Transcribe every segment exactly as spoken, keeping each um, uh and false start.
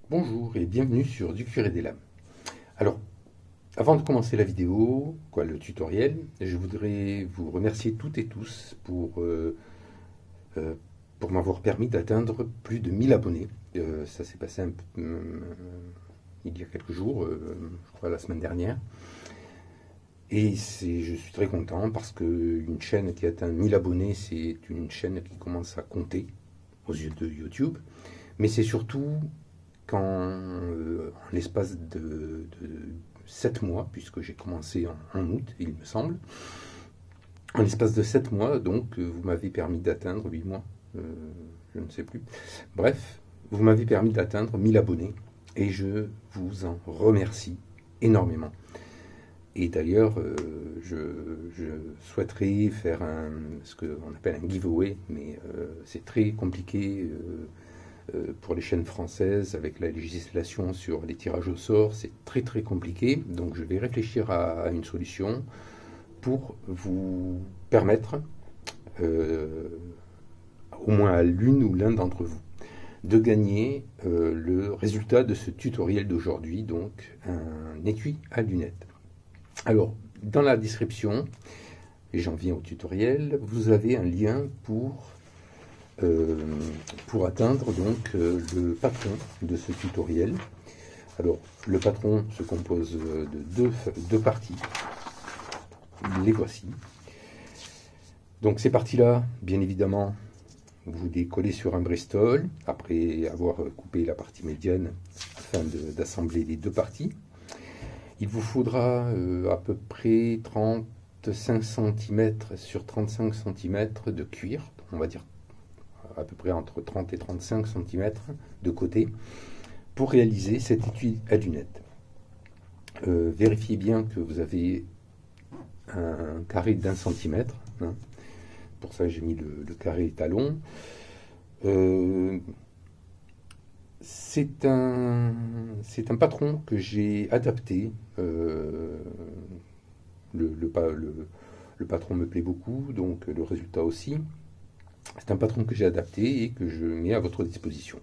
Bonjour et bienvenue sur Du Cuir et des Lames. Alors, avant de commencer la vidéo, quoi, le tutoriel, je voudrais vous remercier toutes et tous pour, euh, euh, pour m'avoir permis d'atteindre plus de mille abonnés. Euh, ça s'est passé un peu, euh, il y a quelques jours, euh, je crois la semaine dernière. Et c'est, je suis très content parce qu'une chaîne qui atteint mille abonnés, c'est une chaîne qui commence à compter aux yeux de YouTube. Mais c'est surtout quand, euh, en l'espace de, de sept mois, puisque j'ai commencé en, en août, il me semble, en l'espace de sept mois, donc, vous m'avez permis d'atteindre, huit mois, euh, je ne sais plus, bref, vous m'avez permis d'atteindre mille abonnés, et je vous en remercie énormément. Et d'ailleurs, euh, je, je souhaiterais faire un, ce qu'on appelle un giveaway, mais euh, c'est très compliqué euh, euh, pour les chaînes françaises avec la législation sur les tirages au sort, c'est très très compliqué. Donc je vais réfléchir à, à une solution pour vous permettre, euh, au moins à l'une ou l'un d'entre vous, de gagner euh, le résultat de ce tutoriel d'aujourd'hui, donc un étui à lunettes. Alors, dans la description, et j'en viens au tutoriel, vous avez un lien pour, euh, pour atteindre donc euh, le patron de ce tutoriel. Alors, le patron se compose de deux, deux parties. Les voici. Donc, ces parties-là, bien évidemment, vous les collez sur un Bristol, après avoir coupé la partie médiane afin d'assembler les deux parties. Il vous faudra euh, à peu près trente-cinq centimètres sur trente-cinq centimètres de cuir, on va dire à peu près entre trente et trente-cinq centimètres de côté, pour réaliser cet étui à lunettes. Euh, vérifiez bien que vous avez un carré d'un centimètre, hein. Pour ça j'ai mis le, le carré étalon. Euh, C'est un, c'est un patron que j'ai adapté. Euh, le, le, le, le patron me plaît beaucoup, donc le résultat aussi. C'est un patron que j'ai adapté et que je mets à votre disposition.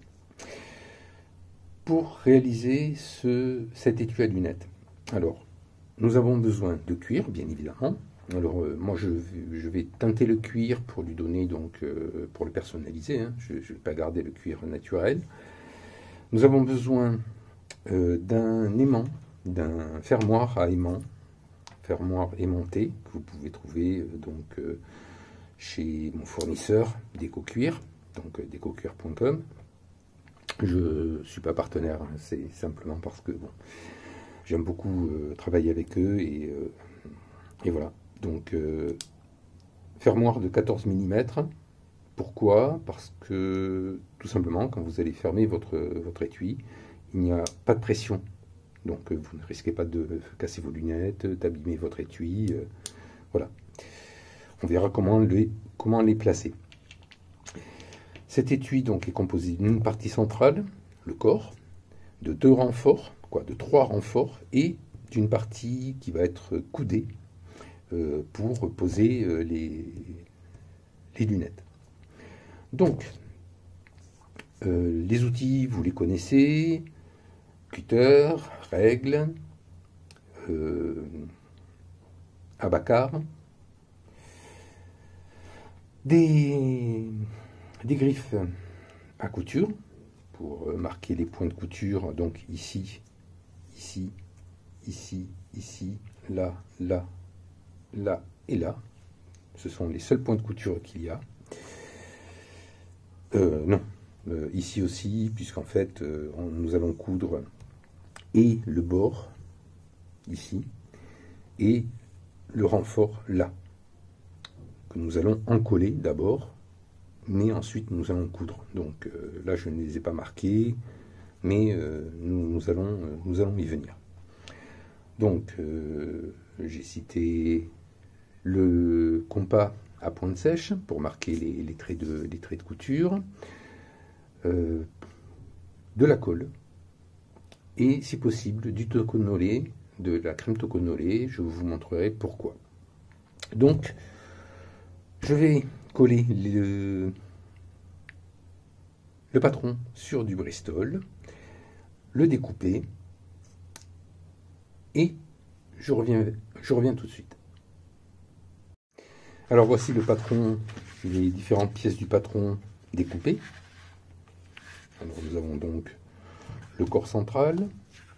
Pour réaliser ce, cet étui à lunettes, alors, nous avons besoin de cuir, bien évidemment. Alors, euh, moi, je, je vais teinter le cuir pour lui donner, donc, euh, pour le personnaliser, hein. Je ne vais pas garder le cuir naturel. Nous avons besoin euh, d'un aimant, d'un fermoir à aimant, fermoir aimanté, que vous pouvez trouver euh, donc, euh, chez mon fournisseur DecoCuir, donc euh, decocuir point com. Je ne suis pas partenaire, hein, c'est simplement parce que bon, j'aime beaucoup euh, travailler avec eux et, euh, et voilà. Donc, euh, fermoir de quatorze millimètres. Pourquoi? Parce que, tout simplement, quand vous allez fermer votre, votre étui, il n'y a pas de pression. Donc, vous ne risquez pas de casser vos lunettes, d'abîmer votre étui. Euh, voilà. On verra comment les, comment les placer. Cet étui donc, est composé d'une partie centrale, le corps, de deux renforts, quoi, de trois renforts, et d'une partie qui va être coudée euh, pour poser euh, les, les lunettes. Donc, euh, les outils, vous les connaissez, cutter, règle, euh, abacar, des, des griffes à couture pour marquer les points de couture, donc ici, ici, ici, ici, là, là, là et là. Ce sont les seuls points de couture qu'il y a. Euh, non, euh, ici aussi, puisqu'en fait, euh, on, nous allons coudre et le bord, ici, et le renfort là, que nous allons encoller d'abord, mais ensuite nous allons coudre. Donc euh, là, je ne les ai pas marqués, mais euh, nous, nous, allons, euh, nous allons y venir. Donc, euh, j'ai cité le compas à pointe sèche pour marquer les, les, traits, de, les traits de couture, euh, de la colle, et si possible du toconolé, de la crème toconolé. Je vous montrerai pourquoi. Donc, je vais coller le, le patron sur du Bristol le découper et je reviens, je reviens tout de suite. Alors voici le patron, les différentes pièces du patron découpées. Alors nous avons donc le corps central,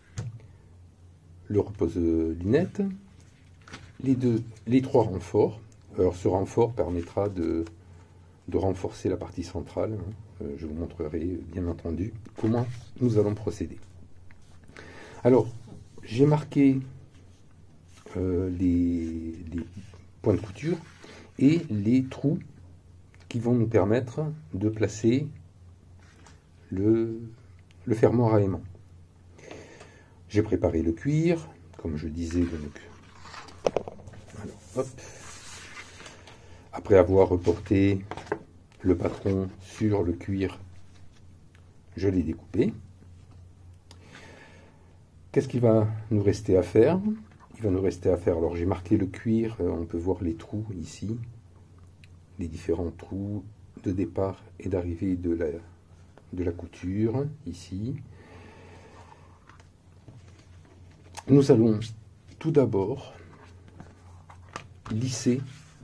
le repose-lunettes, les, deux, les trois renforts. Alors ce renfort permettra de, de renforcer la partie centrale. Je vous montrerai bien entendu comment nous allons procéder. Alors j'ai marqué euh, les, les points de couture et les trous qui vont nous permettre de placer le, le fermoir à aimant. J'ai préparé le cuir, comme je disais donc. Alors, hop. Après avoir reporté le patron sur le cuir, je l'ai découpé. Qu'est-ce qu'il va nous rester à faire? Il va nous rester à faire, alors j'ai marqué le cuir, on peut voir les trous ici, les différents trous de départ et d'arrivée de la, de la couture, ici. Nous allons tout d'abord lisser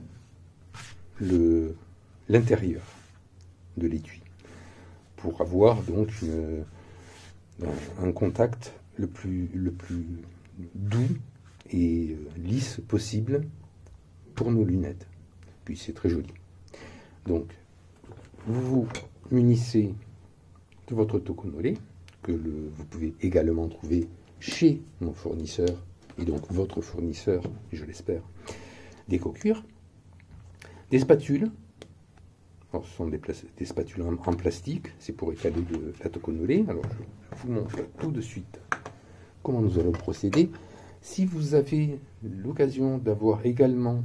l'intérieur de l'étui pour avoir donc une, un, un contact le plus, le plus doux et lisse possible pour nos lunettes. Puis c'est très joli. Donc vous vous munissez de votre tokonole que le, vous pouvez également trouver chez mon fournisseur et donc votre fournisseur, je l'espère, d'EcoCuir. Des spatules. Alors, ce sont des, des spatules en, en plastique, c'est pour étaler de, la tokonole. Alors je vous montre tout de suite comment nous allons procéder. Si vous avez l'occasion d'avoir également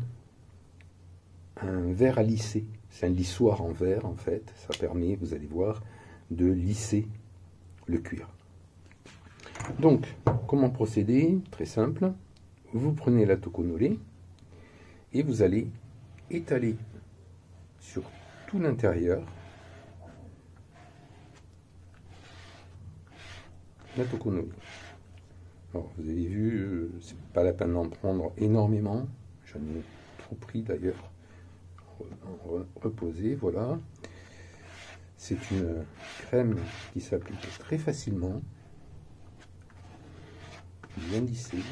un verre à lisser, c'est un lissoir en verre en fait, ça permet, vous allez voir, de lisser le cuir. Donc, comment procéder? Très simple, vous prenez la tokonole et vous allez étaler sur tout l'intérieur la tokonole. Alors, vous avez vu, c'est pas la peine d'en prendre énormément, j'en ai trop pris d'ailleurs. Reposer, voilà. C'est une crème qui s'applique très facilement, bien lissée.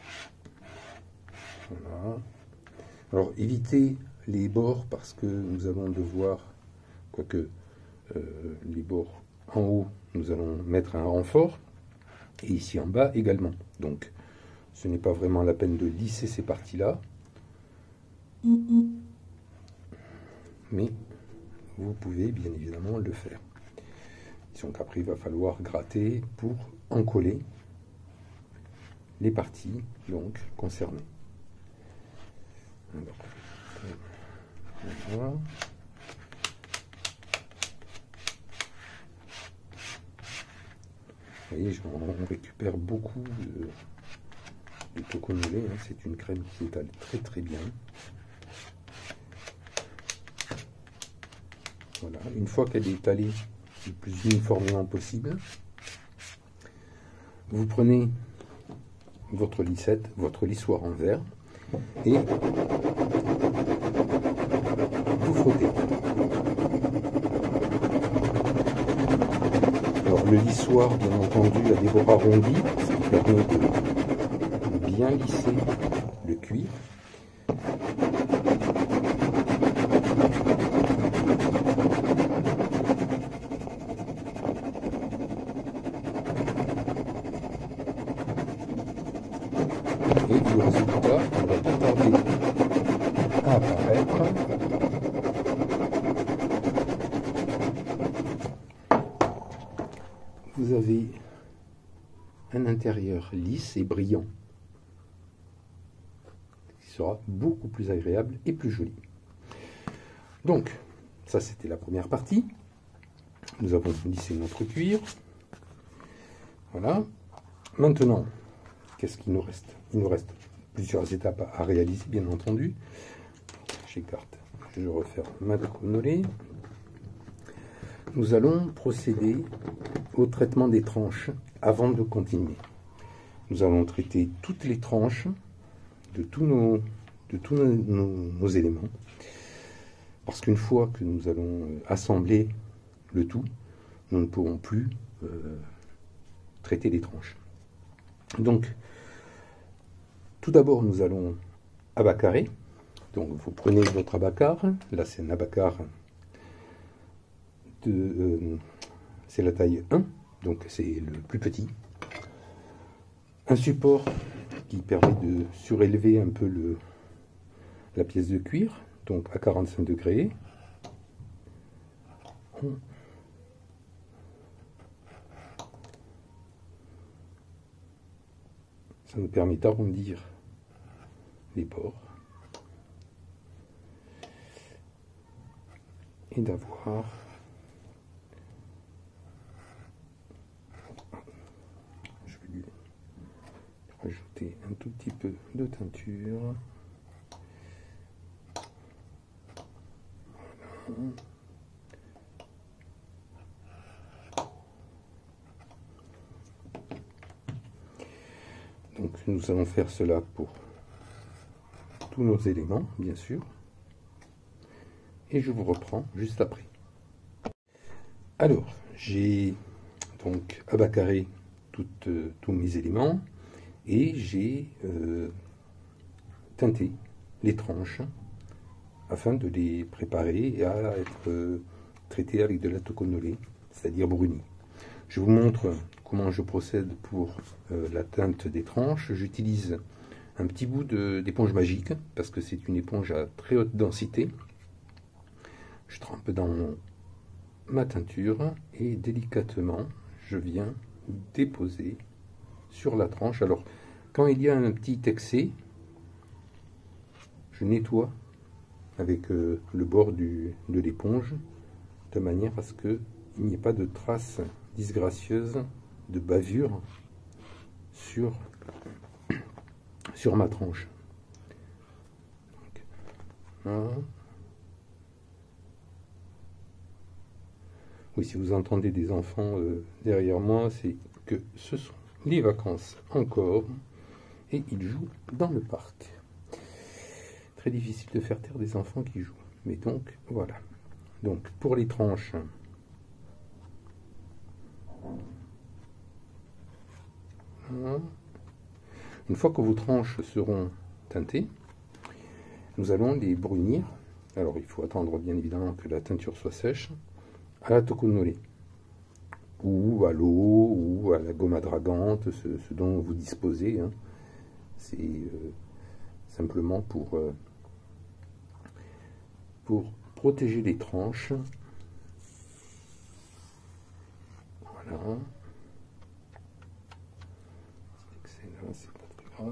Voilà. Alors évitez les bords parce que nous allons devoir, quoique euh, les bords en haut, nous allons mettre un renfort et ici en bas également. Donc ce n'est pas vraiment la peine de lisser ces parties-là. Mais vous pouvez bien évidemment le faire. Donc après, il va falloir gratter pour en coller les parties donc concernées. Alors, voilà. Vous voyez, on récupère beaucoup de, de tokonole. Hein. C'est une crème qui s'étale très très bien. Voilà. Une fois qu'elle est étalée le plus uniformément possible, vous prenez votre lissette, votre lissoir en verre et vous frottez. Alors le lissoir, bien entendu, a des bords arrondis, ce qui permet de bien lisser le cuir. Et le résultat ne va pas tarder à apparaître. Vous avez un intérieur lisse et brillant qui sera beaucoup plus agréable et plus joli. Donc, ça c'était la première partie. Nous avons lissé notre cuir. Voilà. Maintenant, qu'est-ce qu'il nous reste? Il nous reste plusieurs étapes à réaliser, bien entendu. J'écarte, je referme ma tokonole. nous allons procéder au traitement des tranches avant de continuer. Nous allons traiter toutes les tranches de tous nos, de tous nos, nos, nos éléments, parce qu'une fois que nous allons assembler le tout, nous ne pourrons plus euh, traiter les tranches. Donc, tout d'abord, nous allons abacarer. Donc, vous prenez votre abacar. Là, c'est un abacar de, euh, c'est la taille un, donc c'est le plus petit. Un support qui permet de surélever un peu le, la pièce de cuir, donc à quarante-cinq degrés. Ça nous permet d'arrondir les bords et d'avoir je vais lui rajouter un tout petit peu de teinture. Voilà. Donc nous allons faire cela pour tous nos éléments, bien sûr. Et je vous reprends juste après. Alors, j'ai donc abacaré toutes, euh, tous mes éléments et j'ai euh, teinté les tranches afin de les préparer à être euh, traitées avec de la toconolée, c'est-à-dire brunie. Je vous montre comment je procède pour euh, la teinte des tranches. J'utilise un petit bout d'éponge magique parce que c'est une éponge à très haute densité. Je trempe dans mon, ma teinture et délicatement je viens déposer sur la tranche. Alors quand il y a un petit excès, je nettoie avec euh, le bord du, de l'éponge de manière à ce qu'il n'y ait pas de traces disgracieuses de bavure sur, sur ma tranche. Donc, voilà. Oui, si vous entendez des enfants euh, derrière moi, c'est que ce sont les vacances encore et ils jouent dans le parc. Très difficile de faire taire des enfants qui jouent. Mais donc, voilà. Donc, pour les tranches, voilà. Une fois que vos tranches seront teintées, nous allons les brunir. Alors, il faut attendre bien évidemment que la teinture soit sèche, à la toconolée, ou à l'eau, ou à la gomme adragante, ce, ce dont vous disposez. Hein. C'est euh, simplement pour, euh, pour protéger les tranches. Voilà. Excellent, c'est pas très grave.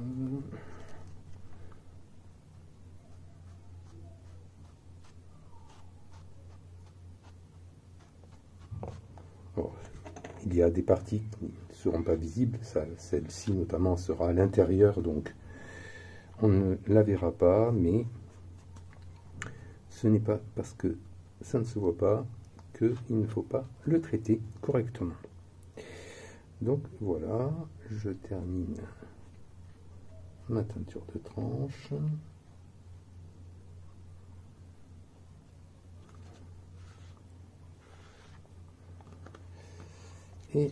Bon, il y a des parties qui ne seront pas visibles, celle-ci notamment sera à l'intérieur, donc on ne la verra pas, mais ce n'est pas parce que ça ne se voit pas qu'il ne faut pas le traiter correctement. Donc voilà, je termine ma teinture de tranche. Et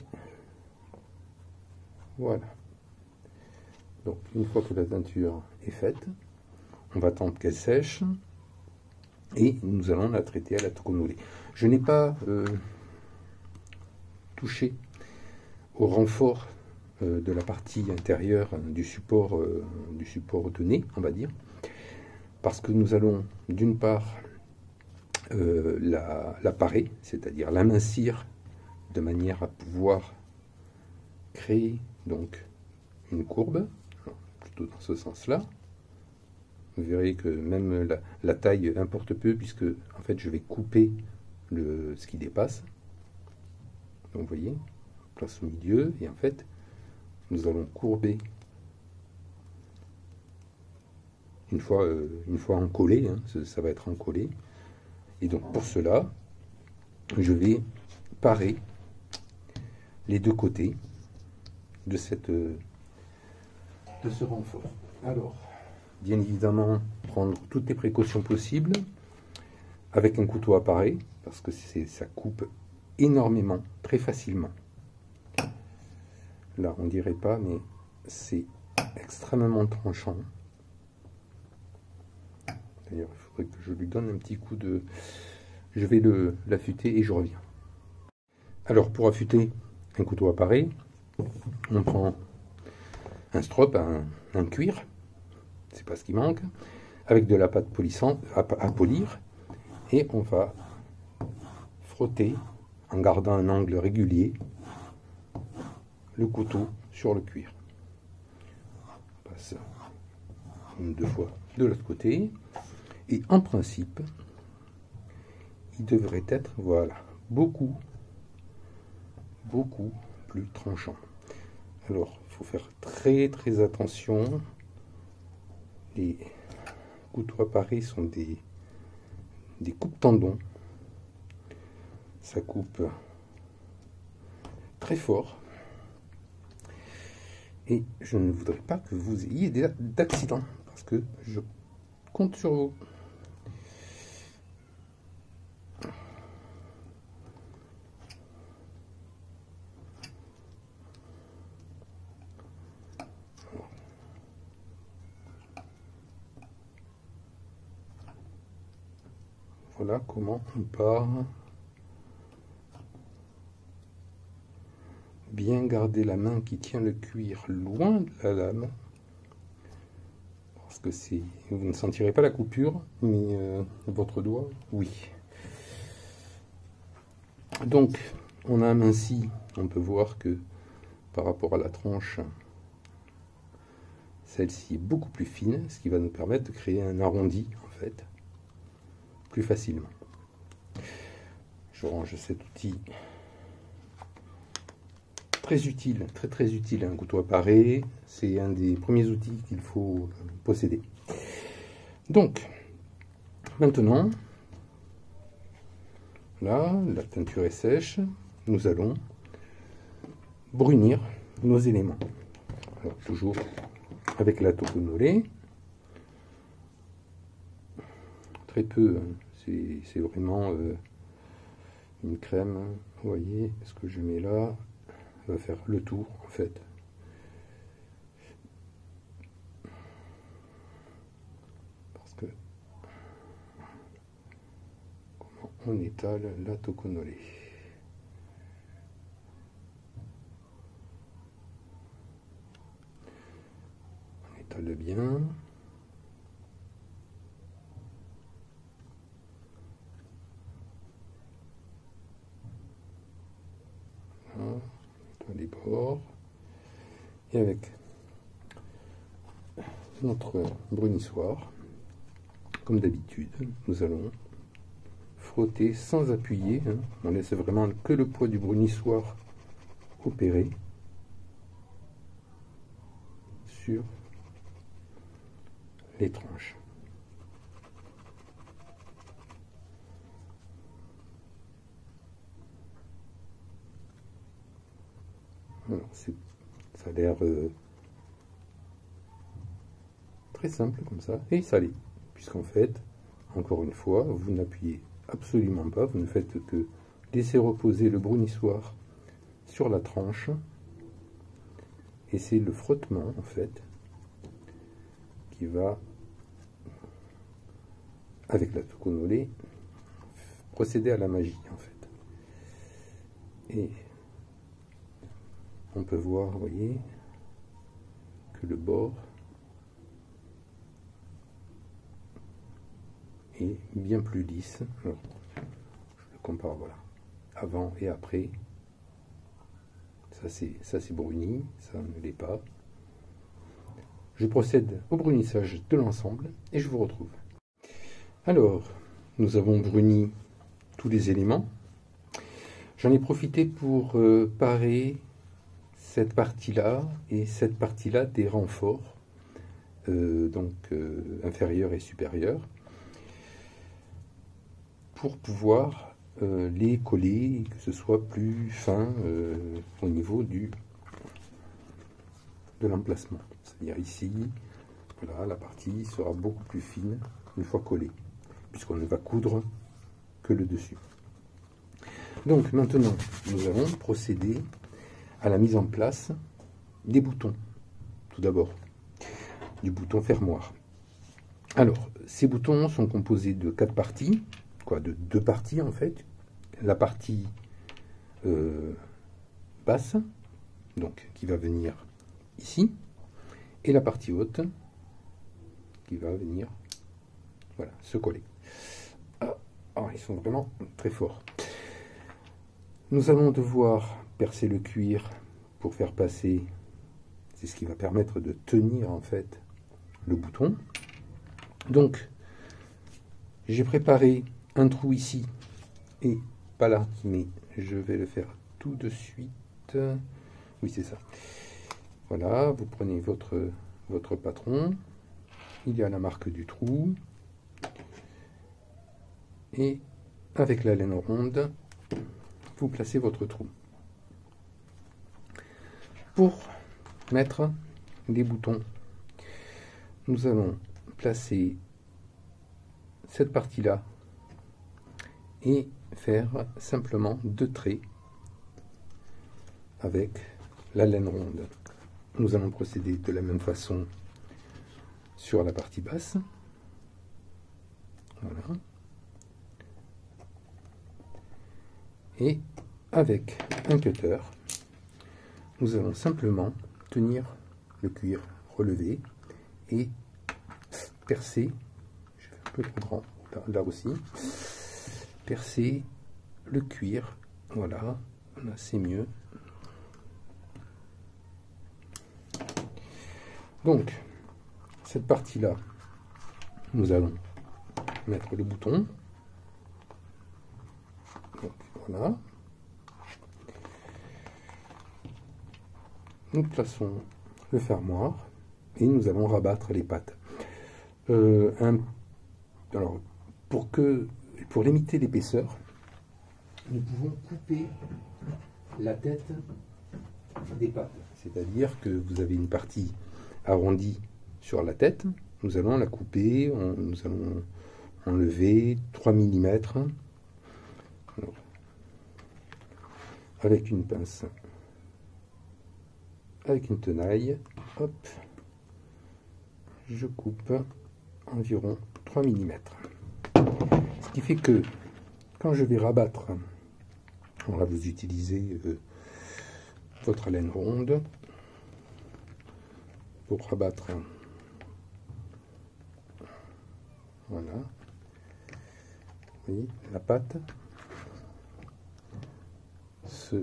voilà. Donc une fois que la teinture est faite, on va attendre qu'elle sèche et nous allons la traiter à la toconolée. Je n'ai pas euh, touché au renfort euh, de la partie intérieure du support, euh, du support de nez, on va dire, parce que nous allons d'une part euh, la, la parer, c'est-à-dire l'amincir de manière à pouvoir créer donc une courbe, plutôt dans ce sens-là. Vous verrez que même la, la taille importe peu, puisque en fait je vais couper le, ce qui dépasse. Donc vous voyez, on place au milieu, et en fait nous allons courber une fois, euh, une fois encollé, hein, ça, ça va être encollé. Et donc pour cela, je vais parer les deux côtés de, cette, de ce renfort. Alors, bien évidemment, prendre toutes les précautions possibles avec un couteau à parer, parce que ça coupe énormément, très facilement. Là, on dirait pas, mais c'est extrêmement tranchant. D'ailleurs, il faudrait que je lui donne un petit coup de... Je vais l'affûter et je reviens. Alors, pour affûter un couteau à parer, on prend un strop, un, un cuir, c'est pas ce qui manque, avec de la pâte polissante à, à polir, et on va frotter, en gardant un angle régulier, le couteau sur le cuir. On passe une, deux fois de l'autre côté, et en principe, il devrait être, voilà, beaucoup, beaucoup plus tranchant. Alors, il faut faire très très attention. Les couteaux à parer sont des, des coupes-tendons. Ça coupe très fort. Et je ne voudrais pas que vous ayez d'accident, parce que je compte sur vous. Voilà comment on part. Bien garder la main qui tient le cuir loin de la lame, parce que c'est, vous ne sentirez pas la coupure, mais euh, votre doigt, oui. Donc, on a aminci, on peut voir que par rapport à la tranche, celle-ci est beaucoup plus fine, ce qui va nous permettre de créer un arrondi, en fait, plus facilement. Je range cet outil. Très utile, très très utile, un couteau à parer, c'est un des premiers outils qu'il faut posséder. Donc, maintenant, là, la teinture est sèche, nous allons brunir nos éléments. Alors, toujours avec la Tokonole, très peu, c'est vraiment euh, une crème, vous voyez, ce que je mets là, va faire le tour en fait. Parce que comment on étale la Tokonole. On étale bien. Voilà. Les bords, et avec notre brunissoir, comme d'habitude, nous allons frotter sans appuyer, hein. On laisse vraiment que le poids du brunissoir opérer sur les tranches. Alors, ça a l'air euh, très simple comme ça, et ça l'est, puisqu'en fait, encore une fois, vous n'appuyez absolument pas, vous ne faites que laisser reposer le brunissoir sur la tranche, et c'est le frottement, en fait, qui va, avec la Tokonole, procéder à la magie, en fait. Et on peut voir, vous voyez, que le bord est bien plus lisse. Alors, je le compare, voilà, avant et après. Ça c'est bruni, ça ne l'est pas. Je procède au brunissage de l'ensemble et je vous retrouve. Alors, nous avons bruni tous les éléments. J'en ai profité pour euh, parer cette partie-là et cette partie-là des renforts, euh, donc euh, inférieurs et supérieurs, pour pouvoir euh, les coller, que ce soit plus fin euh, au niveau du de l'emplacement. C'est-à-dire ici, voilà, la partie sera beaucoup plus fine une fois collée, puisqu'on ne va coudre que le dessus. Donc maintenant, nous allons procéder à la mise en place des boutons. Tout d'abord, du bouton fermoir. Alors, ces boutons sont composés de quatre parties, quoi, de deux parties en fait. La partie euh, basse, donc qui va venir ici, et la partie haute qui va venir, voilà, se coller. Ah, ah, ils sont vraiment très forts. Nous allons devoir percer le cuir pour faire passer, c'est ce qui va permettre de tenir en fait le bouton. Donc, j'ai préparé un trou ici, et pas là, mais je vais le faire tout de suite. Oui, c'est ça. Voilà, vous prenez votre, votre patron, il y a la marque du trou, et avec la laine ronde, vous placez votre trou. Pour mettre les boutons, nous allons placer cette partie-là et faire simplement deux traits avec la laine ronde. Nous allons procéder de la même façon sur la partie basse. Voilà. Et avec un cutter, nous allons simplement tenir le cuir relevé et percer, je fais un peu trop grand là, là aussi, percer le cuir, voilà, là c'est mieux. Donc, cette partie-là, nous allons mettre le bouton. Donc, voilà. Nous plaçons le fermoir et nous allons rabattre les pattes. Euh, un, alors, pour que, pour limiter l'épaisseur, nous pouvons couper la tête des pattes. C'est-à-dire que vous avez une partie arrondie sur la tête, nous allons la couper, on, nous allons enlever trois millimètres avec une pince, avec une tenaille, hop, je coupe environ trois millimètres. Ce qui fait que quand je vais rabattre, on va vous utiliser euh, votre laine ronde pour rabattre. Voilà. Vous voyez, la pâte se,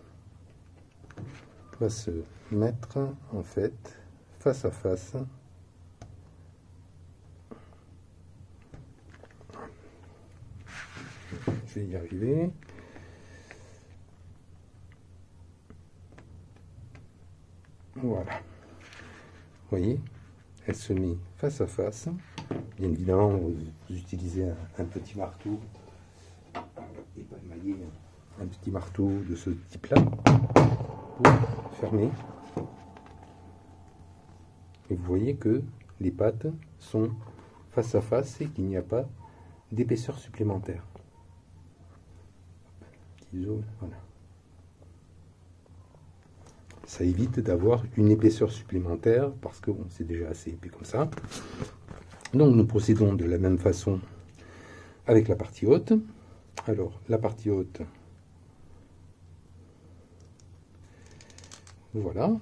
va se mettre en fait face à face. Je vais y arriver. Voilà. Vous voyez, elle se met face à face. Bien évidemment, vous, vous utilisez un, un petit marteau, et pas émaillé, un petit marteau de ce type-là, pour fermer. Et vous voyez que les pattes sont face à face et qu'il n'y a pas d'épaisseur supplémentaire. Voilà. Ça évite d'avoir une épaisseur supplémentaire parce que bon, c'est déjà assez épais comme ça. Donc nous procédons de la même façon avec la partie haute. Alors la partie haute, voilà.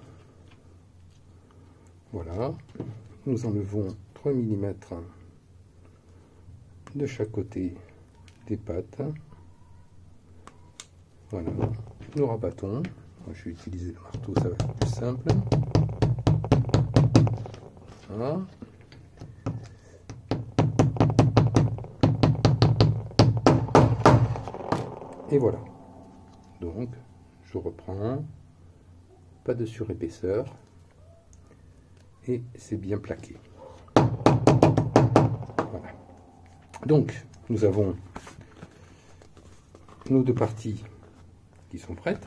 Voilà. Nous enlevons trois millimètres de chaque côté des pattes. Voilà. Nous rabattons. Je vais utiliser le marteau, ça va être plus simple. Voilà. Et voilà. Donc, je reprends. Pas de surépaisseur. Et c'est bien plaqué. Voilà. Donc, nous avons nos deux parties qui sont prêtes.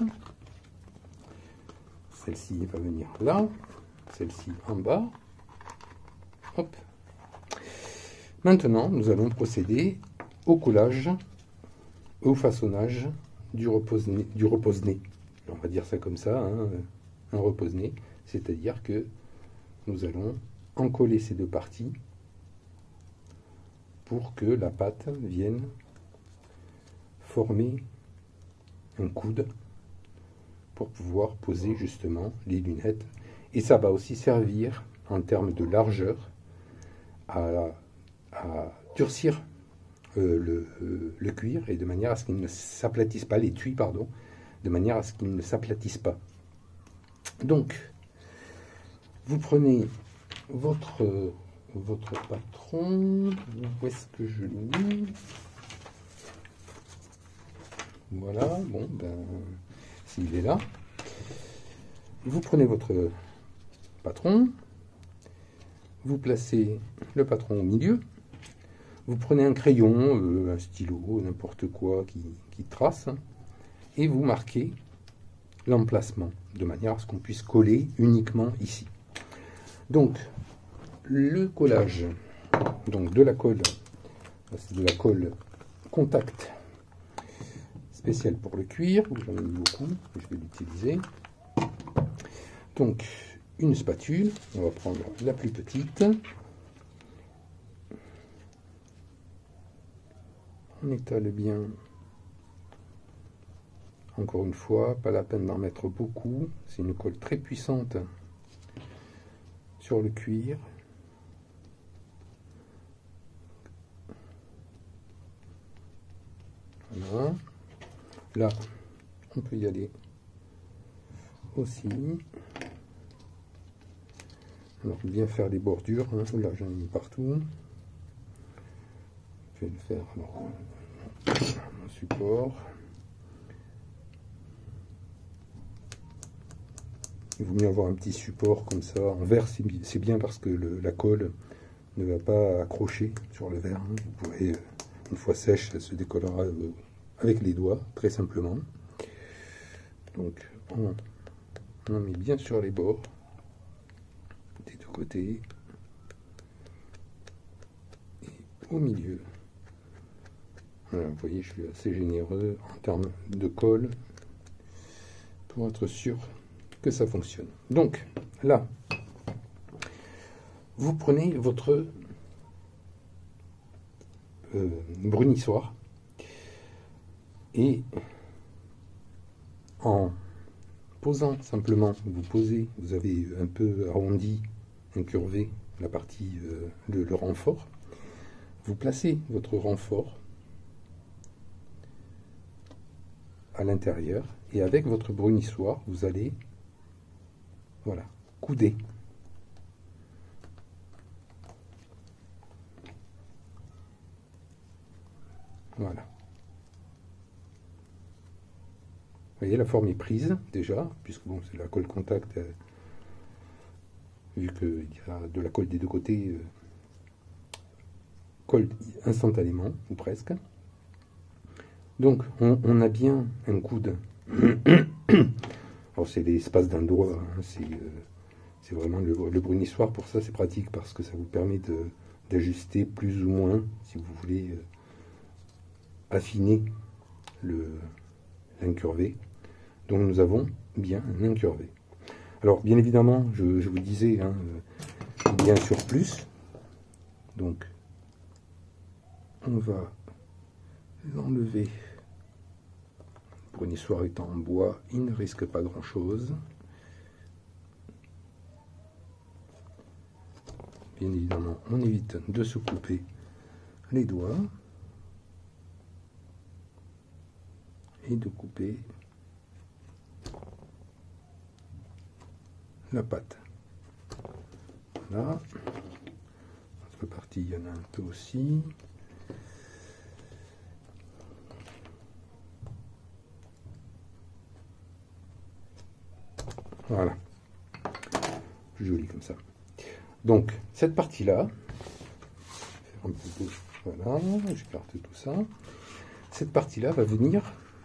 Celle-ci va venir là, celle-ci en bas. Hop. Maintenant, nous allons procéder au collage, au façonnage du repose-nez. Du repose-nez. On va dire ça comme ça, hein, un repose-nez. C'est-à-dire que nous allons encoller ces deux parties pour que la pâte vienne former un coude pour pouvoir poser justement les lunettes. Et ça va aussi servir en termes de largeur à, à durcir euh, le, euh, le cuir et de manière à ce qu'il ne s'aplatisse pas, les tuiles, pardon, de manière à ce qu'il ne s'aplatisse pas. Donc, vous prenez votre, euh, votre patron, où est-ce que je l'ai mis? Voilà, bon, ben, s'il est là. Vous prenez votre patron, vous placez le patron au milieu, vous prenez un crayon, euh, un stylo, n'importe quoi qui, qui trace, et vous marquez l'emplacement, de manière à ce qu'on puisse coller uniquement ici. Donc, le collage, donc de la colle, c'est de la colle contact spéciale pour le cuir, j'en ai mis beaucoup, je vais l'utiliser. Donc, une spatule, on va prendre la plus petite. On étale bien. Encore une fois, pas la peine d'en mettre beaucoup, c'est une colle très puissante sur le cuir. Voilà. Là, on peut y aller aussi. Alors, bien faire les bordures. Hein. Là, j'en ai mis partout. Je vais le faire. Alors, mon support. Il vaut mieux avoir un petit support comme ça. En verre, c'est bien parce que le, la colle ne va pas accrocher sur le verre. Hein. Vous pourrez, une fois sèche, ça se décollera avec les doigts, très simplement. Donc, on, on met bien sur les bords, des deux côtés, et au milieu. Voilà, vous voyez, je suis assez généreux en termes de colle pour être sûr que ça fonctionne. Donc, là, vous prenez votre euh, brunissoir et en posant simplement, vous posez, vous avez un peu arrondi, incurvé la partie, euh, le, le renfort, vous placez votre renfort à l'intérieur et avec votre brunissoir, vous allez, voilà, couder. Voilà. Vous voyez, la forme est prise déjà, puisque bon, c'est la colle contact, euh, vu qu'il y a de la colle des deux côtés, euh, colle instantanément, ou presque. Donc, on, on a bien un coude. Alors, c'est l'espace d'un doigt, hein, c'est euh, vraiment le, le brunissoir. Pour ça, c'est pratique parce que ça vous permet d'ajuster plus ou moins, si vous voulez, euh, affiner l'incurvé. Donc nous avons bien un incurvé. Alors bien évidemment, je, je vous disais, hein, il y a un surplus. Donc on va l'enlever. Le brunissoir étant en bois, il ne risque pas grand chose. Bien évidemment, on évite de se couper les doigts. Et de couper la pâte. Voilà. L'autre partie, il y en a un peu aussi. Voilà. Plus joli comme ça. Donc, cette partie-là, voilà, j'écarte tout ça. Cette partie-là va venir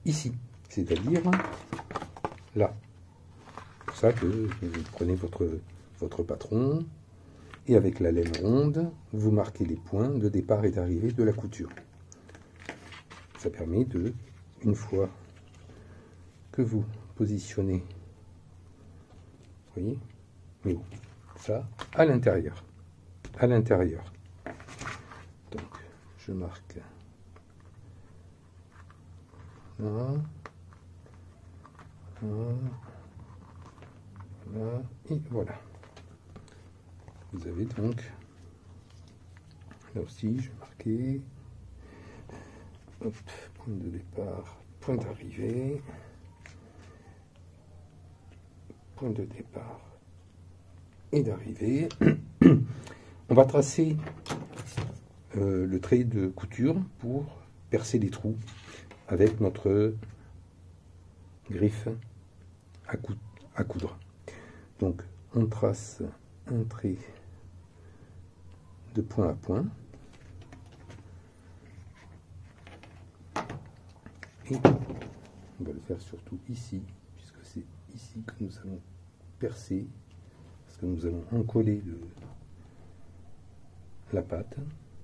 ici, c'est-à-dire là. C'est pour ça que vous prenez votre, votre patron et avec la laine ronde, vous marquez les points de départ et d'arrivée de la couture. Ça permet de, une fois que vous positionnez, vous voyez, mais bon, ça à l'intérieur, à l'intérieur. Donc, je marque là, là, là, et voilà. Vous avez donc, là aussi, je vais marquer, hop, point de départ, point d'arrivée, point de départ et d'arrivée. On va tracer euh, le trait de couture pour percer les trous avec notre griffe à, cou à coudre. Donc on trace un trait de point à point et on va le faire surtout ici, puisque c'est ici que nous allons percer, parce que nous allons encoller le, la pâte.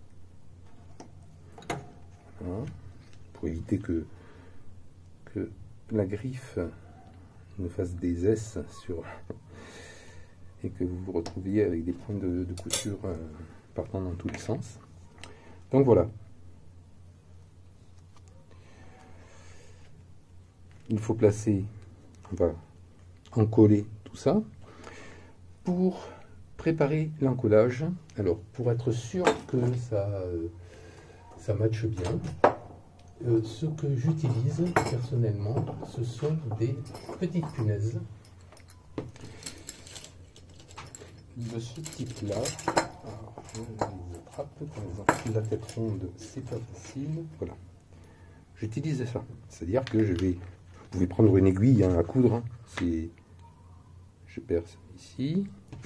Voilà. Pour éviter que, que la griffe ne fasse des S sur et que vous vous retrouviez avec des points de, de couture euh, partant dans tous les sens. Donc voilà. Il faut placer, on va encoller tout ça pour préparer l'encollage. Alors pour être sûr que ça, euh, ça matche bien, euh, ce que j'utilise personnellement, ce sont des petites punaises de ce type-là. Alors, je les attrape, quand ils ont la tête ronde, c'est pas facile. Voilà. J'utilise ça. C'est-à-dire que je vais... Vous pouvez prendre une aiguille hein, à coudre. Hein. C'est... Je perce ici.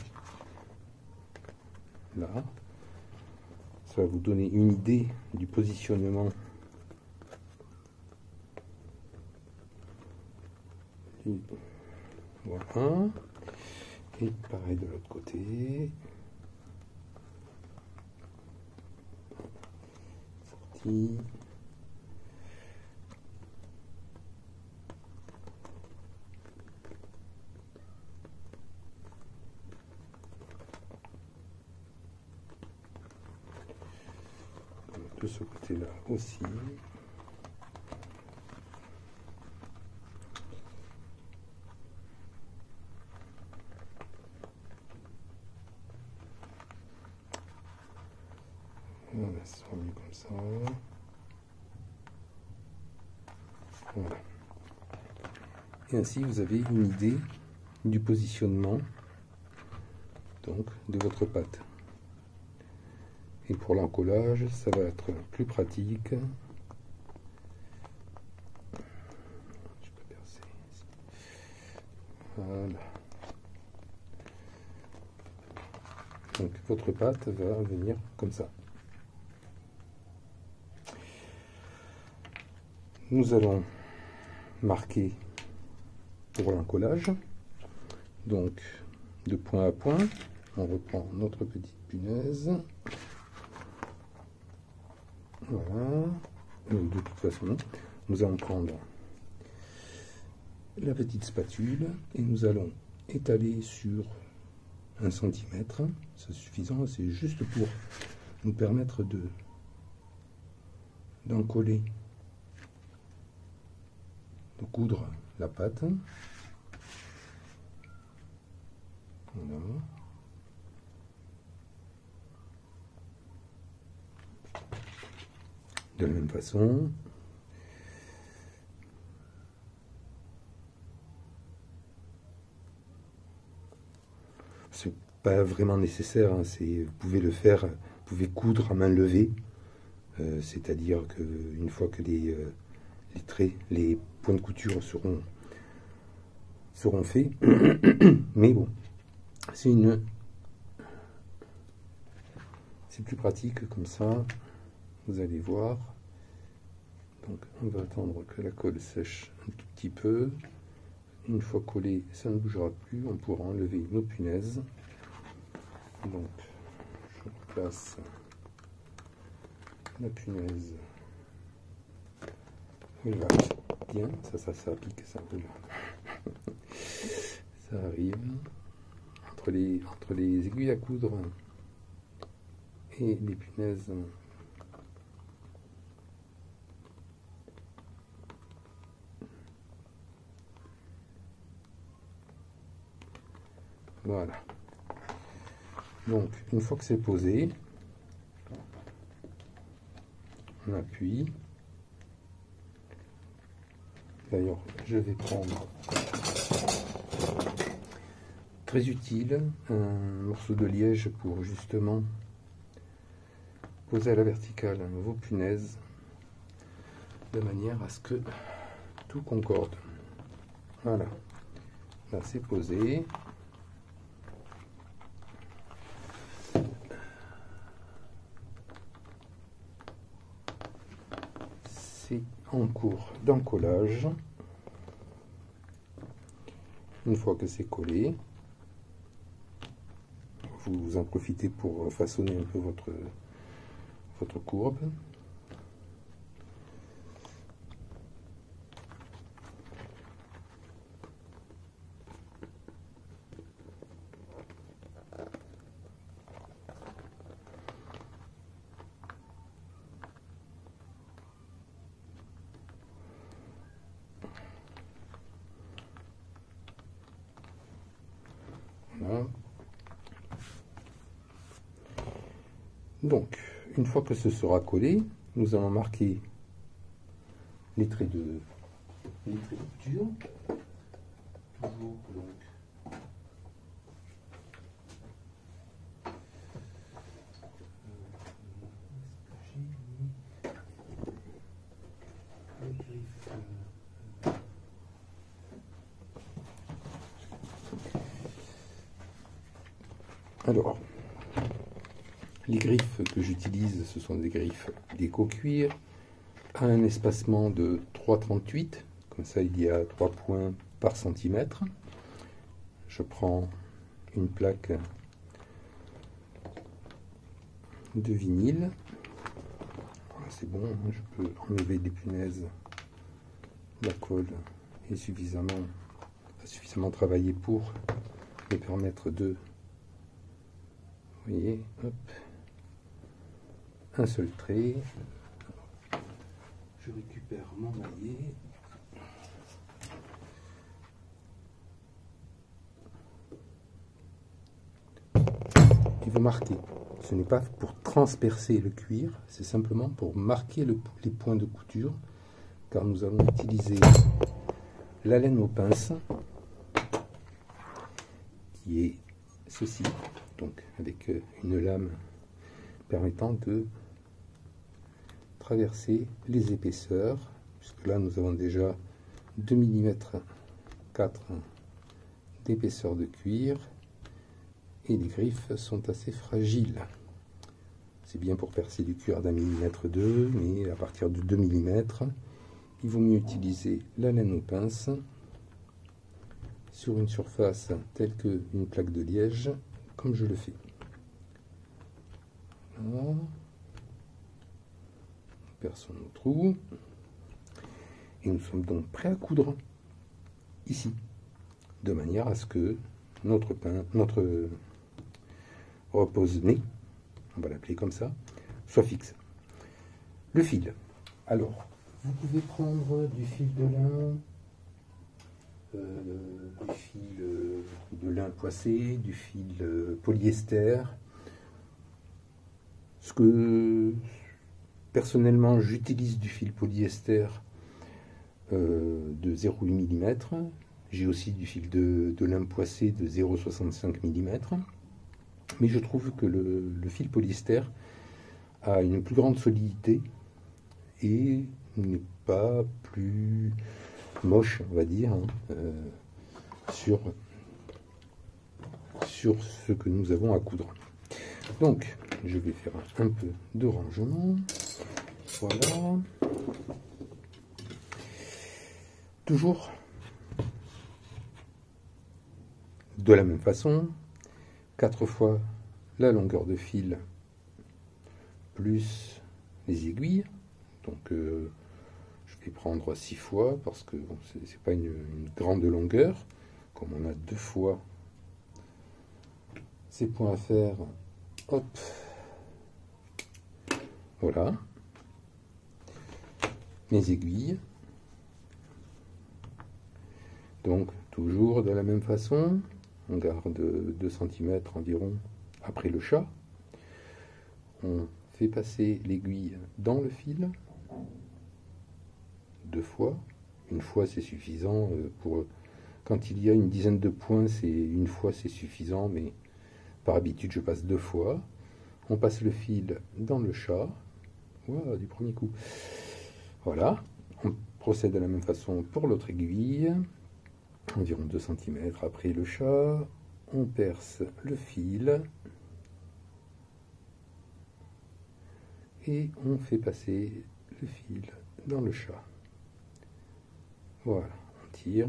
Là. Ça va vous donner une idée du positionnement du... Voilà. Et pareil de l'autre côté. Sorti. De ce côté-là aussi. Voilà, ça sera mieux comme ça. Voilà. Et ainsi, vous avez une idée du positionnement donc de votre pâte. Et pour l'encollage, ça va être plus pratique. Je peux percer ici. Voilà. Donc votre pâte va venir comme ça. Nous allons marquer pour l'encollage. Donc de point à point, on reprend notre petite punaise. Voilà. De toute façon, nous allons prendre la petite spatule et nous allons étaler sur un centimètre. C'est suffisant, c'est juste pour nous permettre de d'encoller, de coudre la pâte. Voilà. De la même façon, c'est pas vraiment nécessaire, hein, c'est, vous pouvez le faire, vous pouvez coudre à main levée, euh, c'est-à-dire qu'une fois que les, euh, les traits, les points de couture seront, seront faits, mais bon, c'est une, c'est plus pratique comme ça. Vous allez voir, Donc on va attendre que la colle sèche un tout petit peu. Une fois collé, ça ne bougera plus, on pourra enlever nos punaises. Donc je place la punaise où elle va bien, ça, ça, ça pique, ça roule. Ça arrive entre les, entre les aiguilles à coudre et les punaises. Voilà. Donc, une fois que c'est posé, on appuie. D'ailleurs, je vais prendre, très utile, un morceau de liège pour justement poser à la verticale vos punaises, de manière à ce que tout concorde. Voilà. Là, c'est posé. C'est en cours d'encollage. Une fois que c'est collé, vous en profitez pour façonner un peu votre, votre courbe. Donc, une fois que ce sera collé, nous allons marquer les traits de, les traits de couture. Toujours donc. Alors, les griffes que j'utilise, ce sont des griffes d'éco-cuir à un espacement de trois virgule trente-huit, comme ça il y a trois points par centimètre. Je prends une plaque de vinyle. C'est bon, je peux enlever les punaises. La colle est suffisamment, suffisamment travaillée pour me permettre de... Vous voyez, hop, un seul trait. Je récupère mon maillet. Et vous marquez. Ce n'est pas pour transpercer le cuir, c'est simplement pour marquer le, les points de couture, car nous allons utiliser la laine aux pinces, qui est ceci. Donc avec une lame permettant de traverser les épaisseurs, puisque là nous avons déjà deux millimètres quatre d'épaisseur de cuir, et les griffes sont assez fragiles. C'est bien pour percer du cuir d'un millimètre deux, mais à partir de deux millimètres, il vaut mieux utiliser la laine aux pinces sur une surface telle qu'une plaque de liège, comme je le fais. Voilà. Perçons nos trous. Et nous sommes donc prêts à coudre ici, de manière à ce que notre pain, notre repose-nez, on va l'appeler comme ça, soit fixe. Le fil. Alors, vous pouvez prendre du fil de lin, euh, du fil euh, de lin poissé, du fil euh, polyester. Ce que personnellement j'utilise du fil polyester euh, de zéro virgule huit millimètre. J'ai aussi du fil de, de lin poissé de zéro virgule soixante-cinq millimètre. Mais je trouve que le, le fil polyester a une plus grande solidité et n'est pas plus moche, on va dire, hein, euh, sur, sur ce que nous avons à coudre. Donc, je vais faire un peu de rangement. Voilà. Toujours de la même façon, quatre fois la longueur de fil plus les aiguilles. Donc euh, je vais prendre six fois parce que bon, c'est pas une, une grande longueur. Comme on a deux fois ces points à faire, hop, voilà, mes aiguilles. Donc toujours de la même façon, on garde deux centimètres environ après le chat. On fait passer l'aiguille dans le fil, deux fois. Une fois c'est suffisant, pour quand il y a une dizaine de points, c'est une fois c'est suffisant, mais par habitude je passe deux fois. On passe le fil dans le chat, wow, du premier coup. Voilà, on procède de la même façon pour l'autre aiguille, environ deux centimètres après le chat. On perce le fil et on fait passer le fil dans le chat. Voilà, on tire.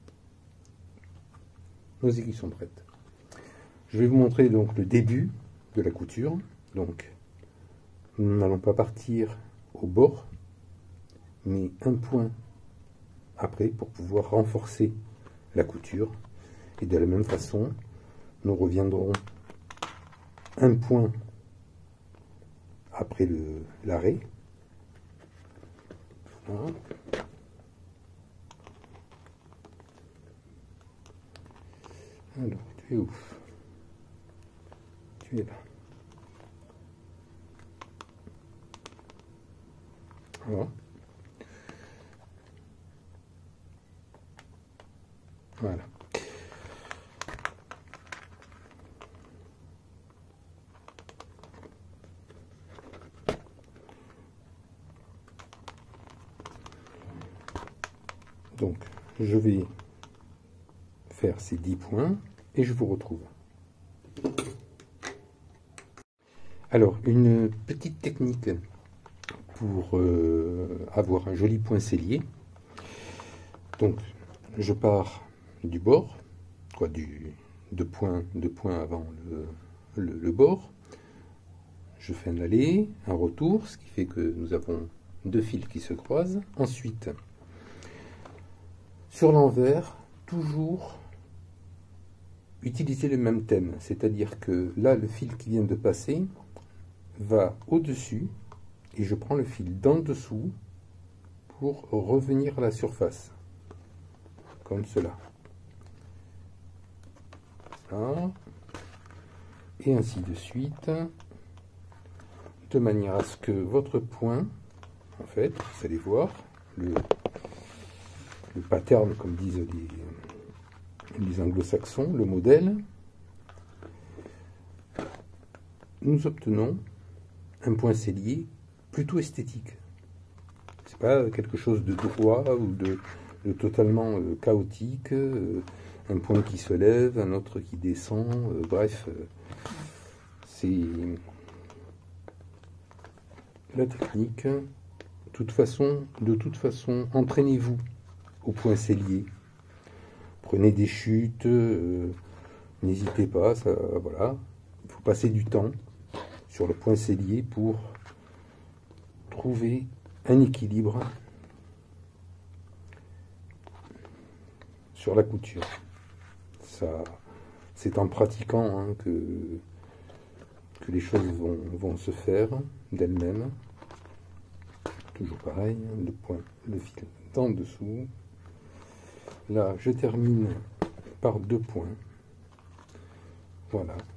Nos aiguilles sont prêtes. Je vais vous montrer donc le début de la couture. Donc, nous n'allons pas partir au bord, mais un point après pour pouvoir renforcer la couture. Et de la même façon, nous reviendrons un point après l'arrêt. Voilà. Alors, tu es où? Tu es là. Voilà. Voilà. Donc, je vais faire ces dix points et je vous retrouve. Alors, une petite technique pour euh, avoir un joli point sellier. Donc, je pars du bord, quoi, du deux points, deux points avant le, le, le bord. Je fais un aller, un retour, ce qui fait que nous avons deux fils qui se croisent. Ensuite, sur l'envers, toujours utiliser le même thème, c'est-à-dire que là, le fil qui vient de passer va au-dessus et je prends le fil d'en dessous pour revenir à la surface, comme cela. Voilà. Et ainsi de suite, de manière à ce que votre point, en fait, vous allez voir, le, le pattern, comme disent les, les anglo-saxons, le modèle, nous obtenons un point sellier plutôt esthétique. C'est pas quelque chose de droit ou de, de totalement euh, chaotique, euh, un point qui se lève, un autre qui descend, euh, bref, euh, c'est la technique. De toute façon, de toute façon, entraînez-vous au point sellier. Prenez des chutes, euh, n'hésitez pas, ça, voilà. Il faut passer du temps sur le point sellier pour trouver un équilibre sur la couture. Ça, c'est en pratiquant hein, que, que les choses vont, vont se faire d'elles-mêmes. Toujours pareil, le point, le fil d'en dessous. Là, je termine par deux points. Voilà.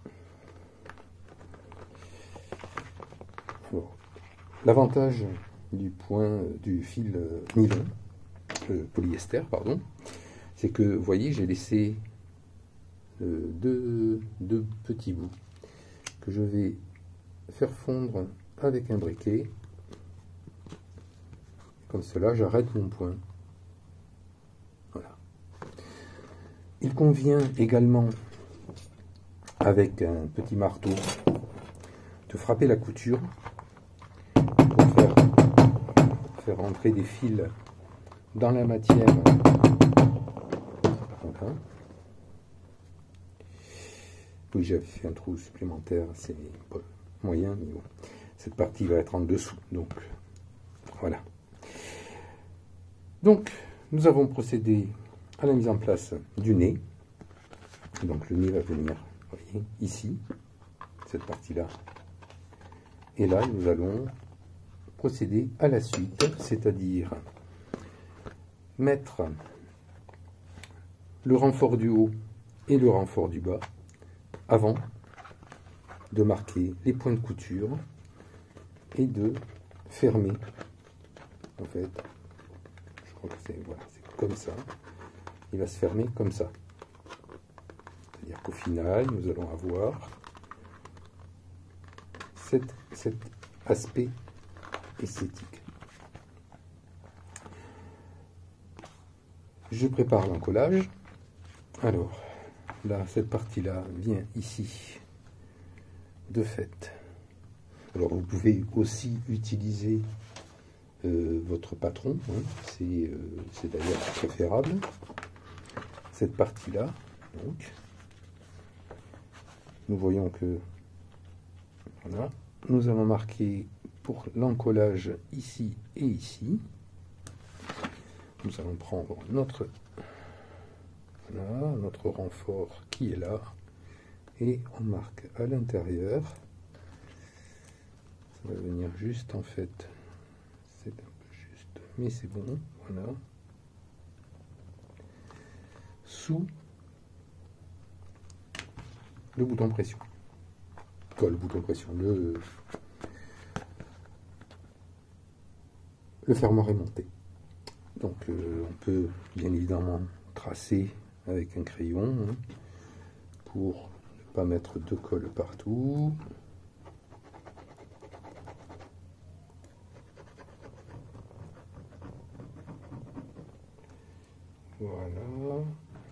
L'avantage du point du fil nylon, euh, polyester, pardon, c'est que, vous voyez, j'ai laissé euh, deux, deux petits bouts que je vais faire fondre avec un briquet. Comme cela, j'arrête mon point. Voilà. Il convient également, avec un petit marteau, de frapper la couture pour faire, faire entrer des fils dans la matière. Voilà. Oui, j'avais fait un trou supplémentaire, c'est moyen, mais bon. Cette partie va être en dessous, donc voilà. Donc, nous avons procédé à la mise en place du nez. Donc le nez va venir, vous voyez, ici, cette partie-là. Et là, nous allons procéder à la suite, c'est-à-dire mettre le renfort du haut et le renfort du bas avant de marquer les points de couture et de fermer. En fait, je crois que c'est voilà, c'est comme ça. Il va se fermer comme ça. C'est-à-dire qu'au final, nous allons avoir cet, cet aspect esthétique. Je prépare l'encollage. Alors, là, cette partie-là vient ici, de fait. Alors, vous pouvez aussi utiliser euh, votre patron, hein. C'est euh, d'ailleurs préférable. Cette partie-là, donc, nous voyons que, voilà, nous allons marquer pour l'encollage ici et ici. Nous allons prendre notre, voilà, notre renfort qui est là, et on marque à l'intérieur. Ça va venir juste, en fait, c'est un peu juste, mais c'est bon, voilà. Sous le bouton pression. Quoi, le bouton pression, le, le fermoir est monté. Donc euh, on peut bien évidemment tracer avec un crayon, hein, pour ne pas mettre de colle partout. Voilà.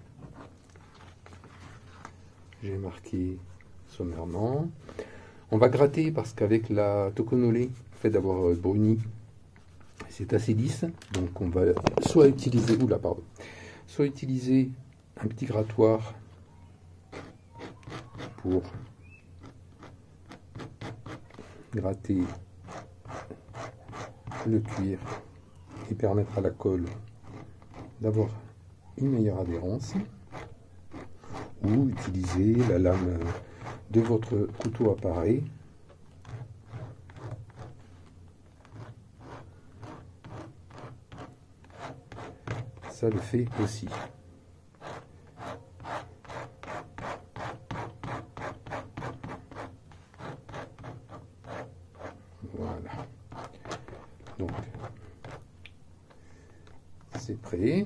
J'ai marqué sommairement. On va gratter parce qu'avec la tokonole, le fait d'avoir bruni, c'est assez lisse. Donc on va soit utiliser, oula, pardon, soit utiliser un petit grattoir pour gratter le cuir et permettre à la colle d'avoir une meilleure adhérence, ou utiliser la lame de votre couteau à parer ça le fait aussi. Voilà, donc c'est prêt.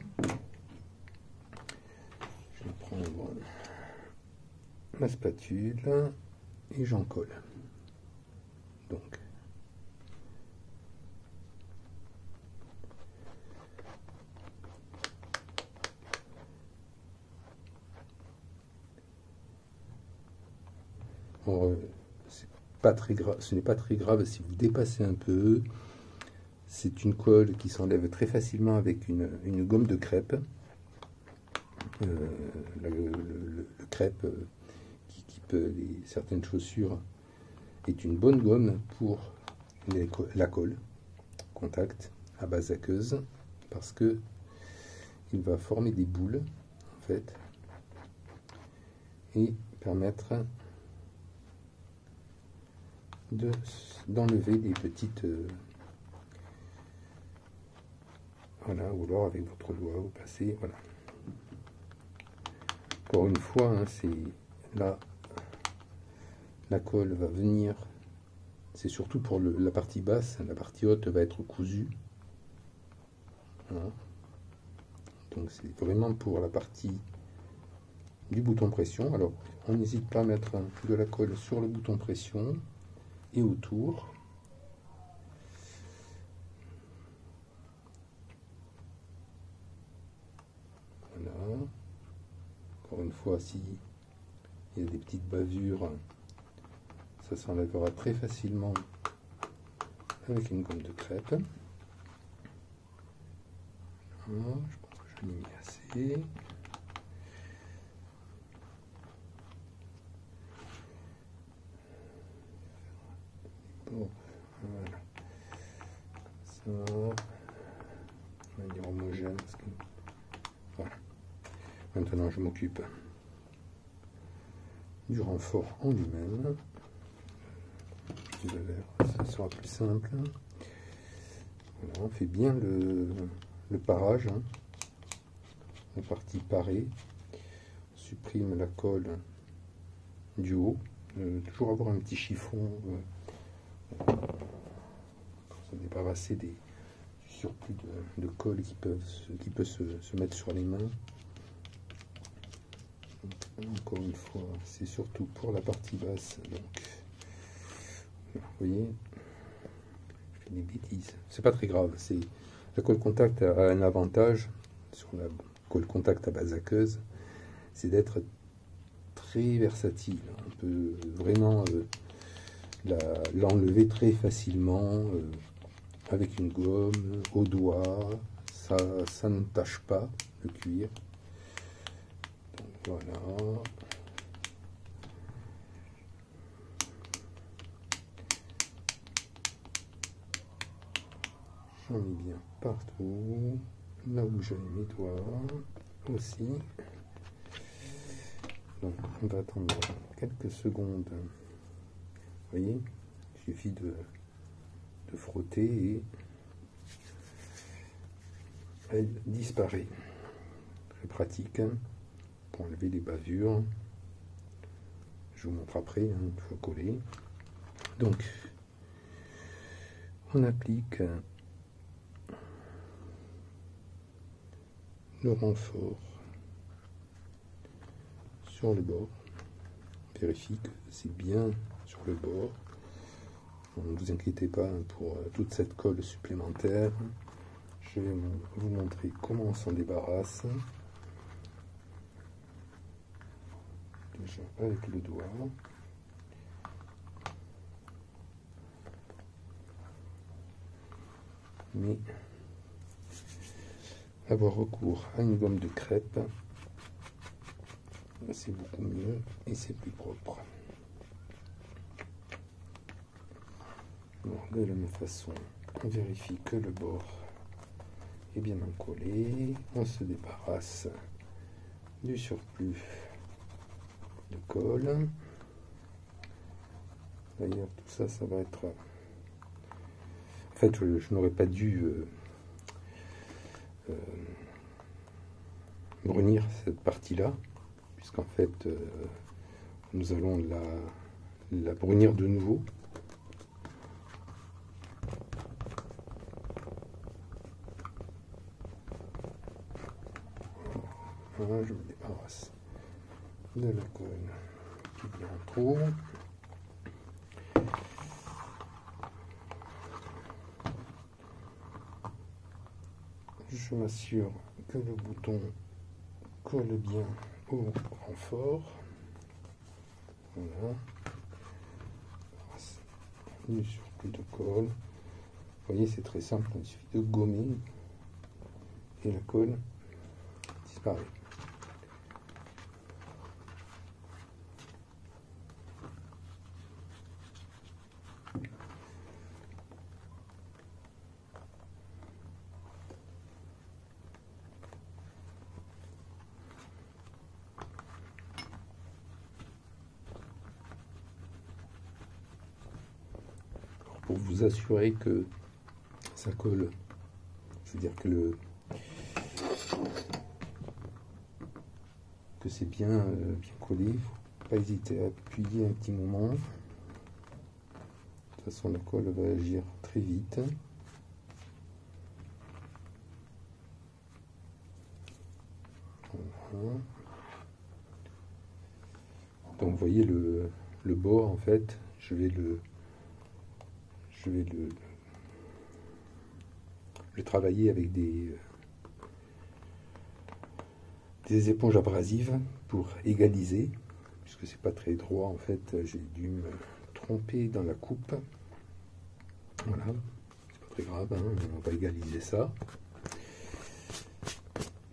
Je vais prendre ma spatule et j'en colle. Donc bon, euh, c'est pas très grave, ce n'est pas très grave si vous dépassez un peu. C'est une colle qui s'enlève très facilement avec une, une gomme de crêpe. Euh, le, le, le, le crêpe euh, qui équipe les, certaines chaussures est une bonne gomme pour les, la colle contact à base aqueuse, parce que il va former des boules en fait et permettre de d'enlever des petites euh, voilà, ou alors avec votre doigt vous passez, voilà. Encore une fois, hein, c'est là, la colle va venir, c'est surtout pour le, la partie basse, la partie haute va être cousue. Voilà. Donc c'est vraiment pour la partie du bouton pression. Alors on n'hésite pas à mettre de la colle sur le bouton pression et autour. Voilà. Encore une fois, si il y a des petites bavures, ça s'enlèvera très facilement avec une gomme de crêpe. Voilà, je pense que je l'ai mis assez. Bon, voilà. Comme ça. On va dire homogène. Parce que... Voilà. Maintenant, je m'occupe du renfort en lui-même. Ça sera plus simple. Voilà, on fait bien le, le parage, hein. La partie parée. On supprime la colle du haut. Euh, toujours avoir un petit chiffon euh, pour se débarrasser des surplus de, de colle qui peuvent se, qui peut se, se mettre sur les mains. Donc, encore une fois, c'est surtout pour la partie basse. Donc, vous voyez, je fais des bêtises. C'est pas très grave. C'est la colle contact a un avantage sur la colle contact à base aqueuse, c'est d'être très versatile. On peut vraiment euh, l'enlever très facilement euh, avec une gomme, au doigt. Ça, ça ne tâche pas le cuir. Donc, voilà. J'en mets bien partout, là où j'ai mes doigts aussi. Donc on va attendre quelques secondes. Vous voyez, il suffit de, de frotter et elle disparaît. Très pratique pour enlever les bavures. Je vous montre après, hein, une fois collé. Donc on applique le renfort sur le bord. Vérifie que c'est bien sur le bord. Ne vous inquiétez pas pour toute cette colle supplémentaire. Je vais vous montrer comment on s'en débarrasse. Déjà avec le doigt. Mais avoir recours à une gomme de crêpe, c'est beaucoup mieux et c'est plus propre. Bon, de la même façon, on vérifie que le bord est bien encollé. On se débarrasse du surplus de colle. D'ailleurs, tout ça, ça va être... En fait, je, je n'aurais pas dû euh, euh, brunir cette partie-là, puisqu'en fait, euh, nous allons la, la brunir de nouveau. Voilà, je me débarrasse de la colle qui vient en trop. Je m'assure que le bouton colle bien au renfort. Voilà. Du surplus de colle. Vous voyez, c'est très simple, il suffit de gommer et la colle disparaît. Pour vous assurer que ça colle, je veux dire que le que c'est bien, euh, bien collé, il ne faut pas hésiter à appuyer un petit moment. De toute façon, la colle va agir très vite. Voilà. Donc vous voyez le, le bord, en fait, je vais le je vais le, le travailler avec des des éponges abrasives pour égaliser, puisque c'est pas très droit en fait, j'ai dû me tromper dans la coupe. Voilà, c'est pas très grave, hein, on va égaliser ça.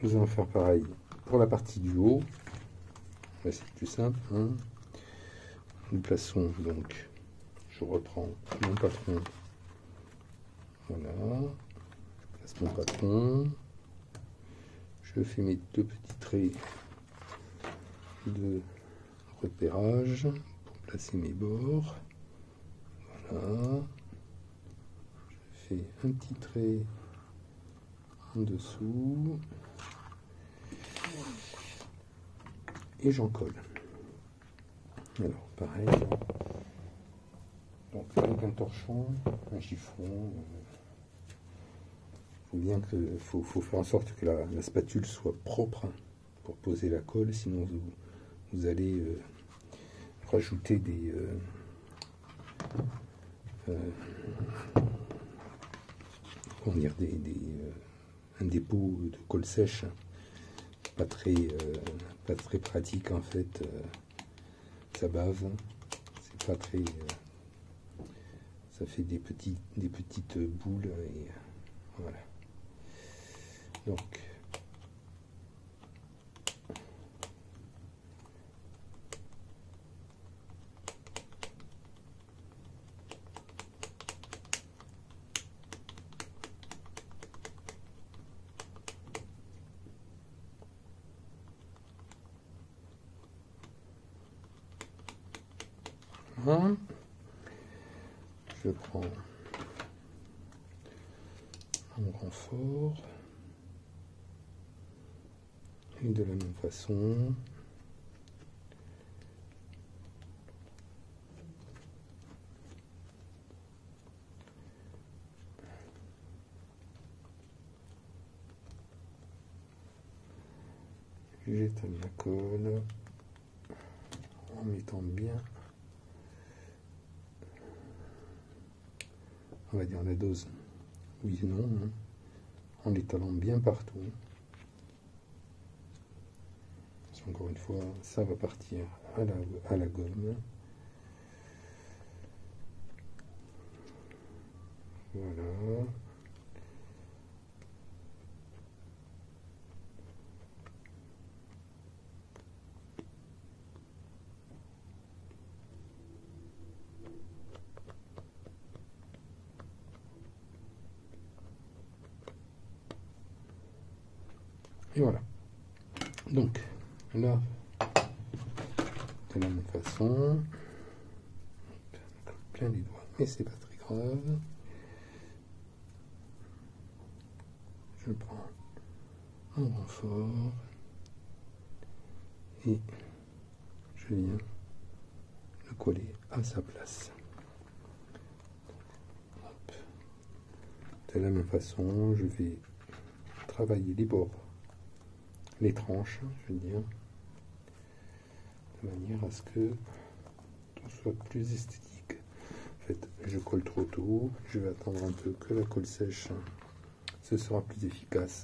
nous allons faire pareil pour la partie du haut. Là, c'est plus simple. Hein. Nous plaçons donc, je reprends mon patron. Voilà. Je place mon patron. Je fais mes deux petits traits de repérage pour placer mes bords. Voilà. Je fais un petit trait en dessous. Et j'en colle. Alors, pareil. Donc, avec un torchon, un chiffon, euh, faut bien que, faut, faut faire en sorte que la, la spatule soit propre pour poser la colle, sinon vous, vous allez euh, rajouter des, euh, euh, comment dire, des, des euh, un dépôt de colle sèche. Pas très, euh, pas très pratique en fait, euh, ça bave, c'est pas très, euh, ça fait des, petits, des petites boules et voilà. Donc, hein, je prends un renfort et de la même façon j'étale la colle en mettant bien, on va dire la dose, oui et non, hein, en l'étalant bien partout. Parce qu'encore une fois, ça va partir à la, à la gomme. Voilà. Et voilà. Donc, là, de la même façon, plein les doigts, mais c'est pas très grave. Je prends un renfort et je viens le coller à sa place. Hop. De la même façon, je vais travailler les bords, les tranches, je veux dire, de manière à ce que tout soit plus esthétique. En fait, je colle trop tôt, je vais attendre un peu que la colle sèche, ce sera plus efficace.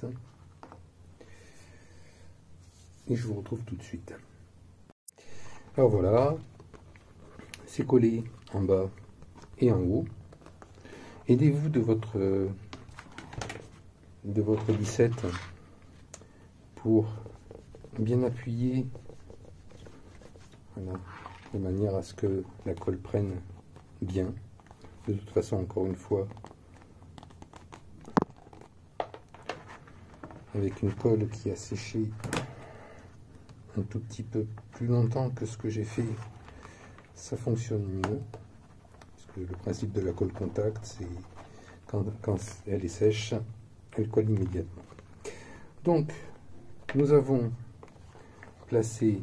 Et je vous retrouve tout de suite. Alors voilà, c'est collé en bas et en haut. Aidez-vous de votre, de votre lissette pour bien appuyer, voilà, de manière à ce que la colle prenne bien. De toute façon, encore une fois, avec une colle qui a séché un tout petit peu plus longtemps que ce que j'ai fait, ça fonctionne mieux. Parce que le principe de la colle contact, c'est quand, quand elle est sèche, elle colle immédiatement. Donc, nous avons placé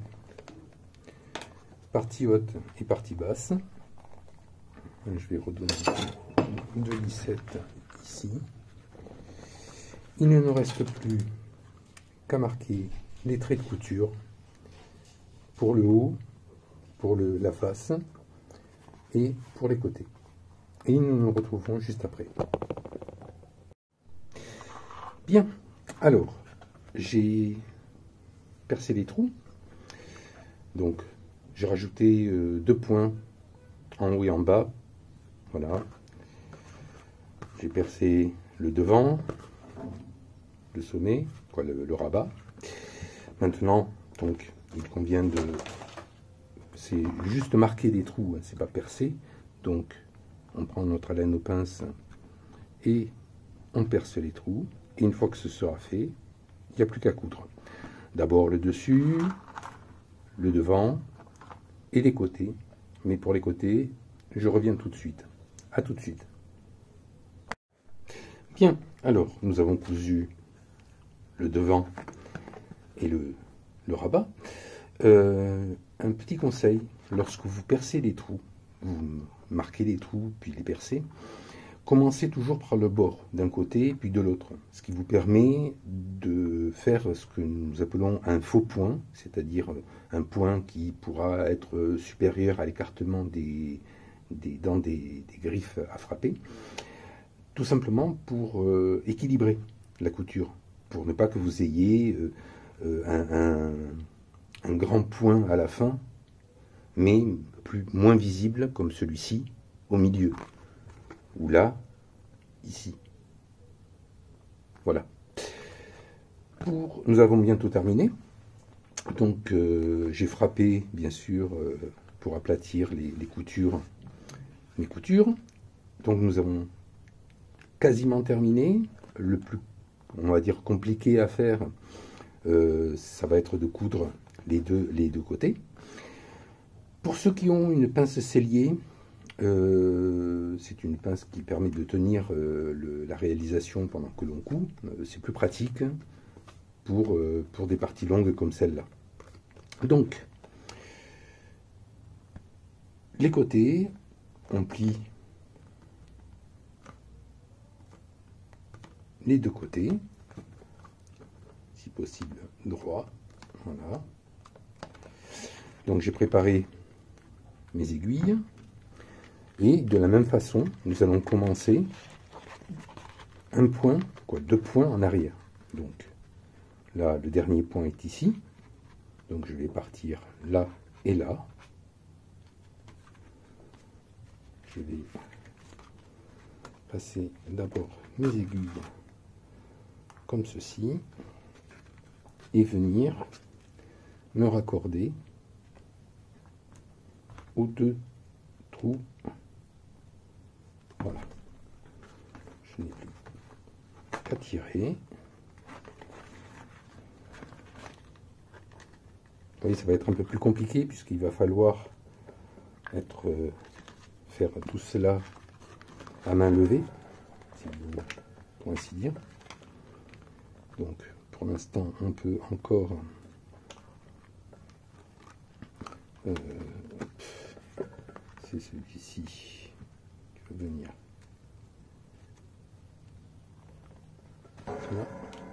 partie haute et partie basse. Je vais redonner deux lissettes ici. Il ne nous reste plus qu'à marquer les traits de couture pour le haut, pour le, la face et pour les côtés. Et nous nous retrouvons juste après. Bien, alors, j'ai percé les trous. Donc, j'ai rajouté euh, deux points en haut et en bas. Voilà. J'ai percé le devant, le sommet, quoi, le, le rabat. Maintenant, donc, il convient de... C'est juste marquer des trous, hein, c'est pas percer. Donc, on prend notre haleine aux pinces et on perce les trous. Et une fois que ce sera fait, il n'y a plus qu'à coudre. D'abord le dessus, le devant et les côtés. Mais pour les côtés, je reviens tout de suite. À tout de suite. Bien, alors, nous avons cousu le devant et le, le rabat. Euh, un petit conseil, lorsque vous percez les trous, vous marquez les trous, puis les percez, commencez toujours par le bord d'un côté, puis de l'autre, ce qui vous permet de faire ce que nous appelons un faux point, c'est-à-dire un point qui pourra être supérieur à l'écartement des, des dents des, des griffes à frapper, tout simplement pour euh, équilibrer la couture, pour ne pas que vous ayez euh, un, un un grand point à la fin, mais plus, moins visible, comme celui-ci, au milieu. Ou là, ici. Voilà. Pour, nous avons bientôt terminé. Donc, euh, j'ai frappé, bien sûr, euh, pour aplatir les, les coutures, mes coutures. Donc, nous avons quasiment terminé. Le plus, on va dire, compliqué à faire, euh, ça va être de coudre les deux, les deux côtés. Pour ceux qui ont une pince sellier, euh, c'est une pince qui permet de tenir euh, le, la réalisation pendant que l'on coud. Euh, c'est plus pratique pour, euh, pour des parties longues comme celle-là. Donc, les côtés, on plie les deux côtés, si possible droit. Voilà. Donc j'ai préparé mes aiguilles et de la même façon nous allons commencer un point, quoi, deux points en arrière. Donc là le dernier point est ici, donc je vais partir là et là. Je vais passer d'abord mes aiguilles comme ceci et venir me raccorder aux deux trous. Voilà. Je n'ai plus qu'à tirer. Vous voyez, ça va être un peu plus compliqué puisqu'il va falloir être, euh, faire tout cela à main levée, si vous, pour ainsi dire. Donc, pour l'instant, on peut encore euh, c'est celui-ci qui va venir. Voilà.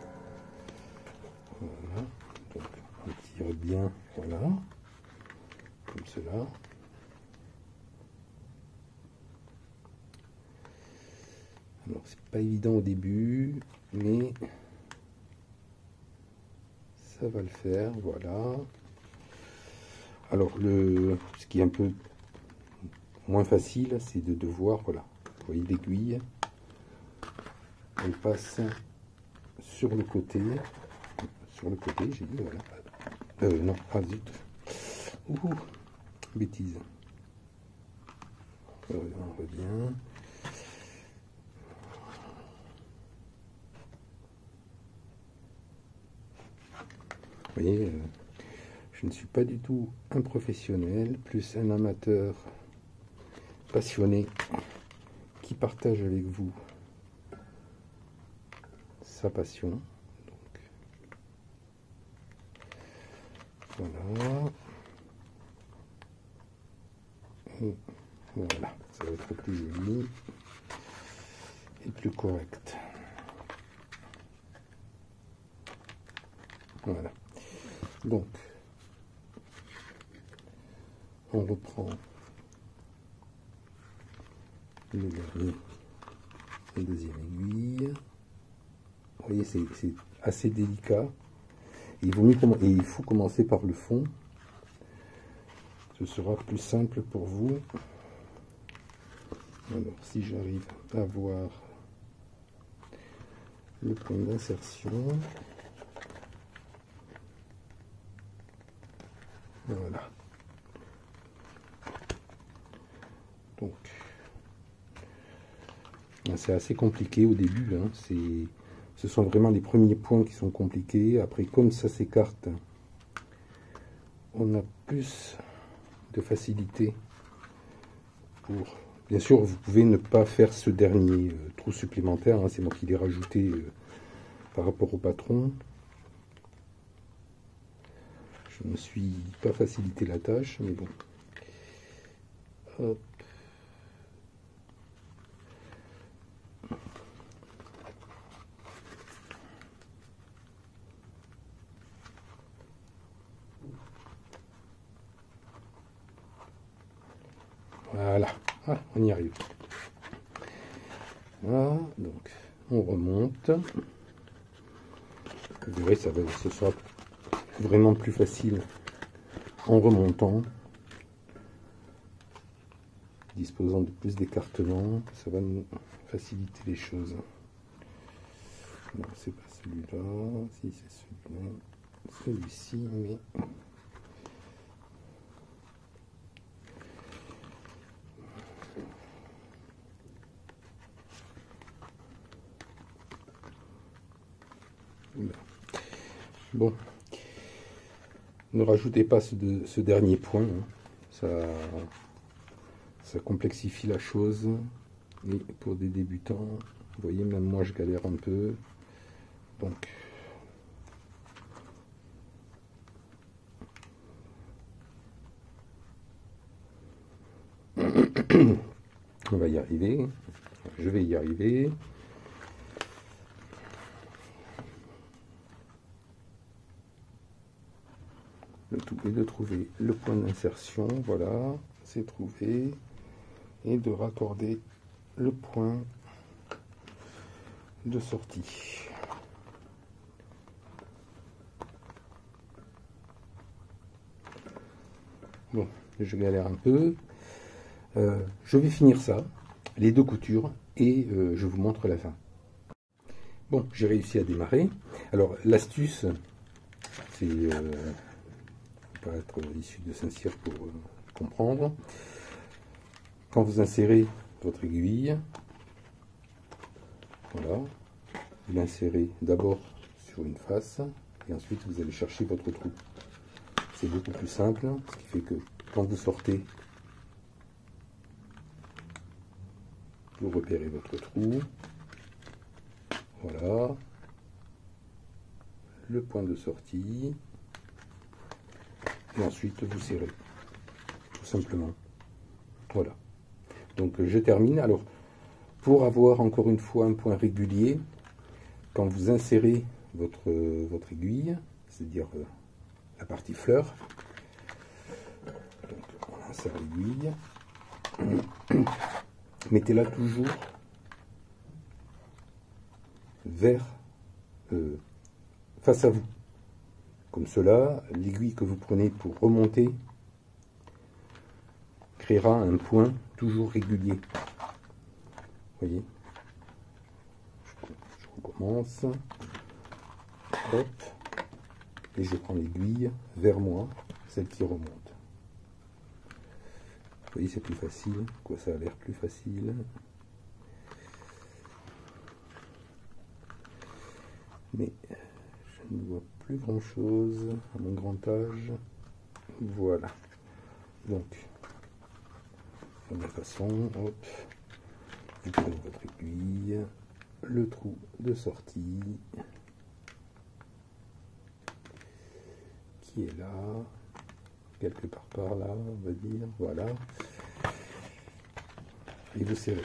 Voilà. Donc, on tire bien, voilà, comme cela. Alors, c'est pas évident au début, mais ça va le faire, voilà. Alors, le, ce qui est un peu moins facile, c'est de devoir, voilà, vous voyez l'aiguille, elle passe sur le côté, sur le côté, j'ai dit, voilà, euh, non, ah zut, ouh, bêtise, euh, on revient, vous voyez, euh, je ne suis pas du tout un professionnel, plus un amateur passionné qui partage avec vous sa passion. Donc, voilà. Et voilà, ça va être plus joli et plus correct. Voilà. Donc, on reprend le dernier, la deuxième aiguille. Vous voyez, c'est assez délicat. Il vaut mieux et il faut commencer par le fond. Ce sera plus simple pour vous. Alors, si j'arrive à voir le point d'insertion. Voilà. Donc, c'est assez compliqué au début. Hein. C'est, ce sont vraiment les premiers points qui sont compliqués. Après, comme ça s'écarte, on a plus de facilité pour... Bien sûr, vous pouvez ne pas faire ce dernier euh, trou supplémentaire. Hein. C'est moi qui l'ai rajouté euh, par rapport au patron. Je ne me suis pas facilité la tâche, mais bon. Hop. Voilà, ah, on y arrive. Voilà, donc on remonte. Vous verrez, ça va, ce sera vraiment plus facile en remontant, disposant de plus d'écartement, ça va nous faciliter les choses. Non, c'est pas celui-là, si c'est celui-là, celui-ci, mais bon, ne rajoutez pas ce, de, ce dernier point, hein. ça, ça complexifie la chose, et pour des débutants, vous voyez, même moi je galère un peu, donc on va y arriver, je vais y arriver. Le tout est de trouver le point d'insertion, voilà, c'est trouvé, et de raccorder le point de sortie. Bon, je galère un peu. Euh, je vais finir ça, les deux coutures, et euh, je vous montre la fin. Bon, j'ai réussi à démarrer. Alors, l'astuce, c'est... Euh, pas être issu de Saint-Cyr pour euh, comprendre. Quand vous insérez votre aiguille, voilà, vous l'insérez d'abord sur une face et ensuite vous allez chercher votre trou. C'est beaucoup plus simple, ce qui fait que quand vous sortez, vous repérez votre trou. Voilà, le point de sortie. Et ensuite vous serrez, tout simplement. Voilà. Donc je termine. Alors, pour avoir encore une fois un point régulier, quand vous insérez votre, votre aiguille, c'est-à-dire euh, la partie fleur, donc on insère l'aiguille, mettez-la toujours vers, euh, face à vous. Comme cela, l'aiguille que vous prenez pour remonter créera un point toujours régulier. Vous voyez, je recommence. Hop. Et je prends l'aiguille vers moi, celle qui remonte. Vous voyez, c'est plus facile. Quoi, ça a l'air plus facile. Mais je ne vois plus grand chose à mon grand âge. Voilà. Donc, de la même façon, hop, vous prenez votre aiguille, le trou de sortie qui est là, quelque part par là, on va dire, voilà, et vous serrez.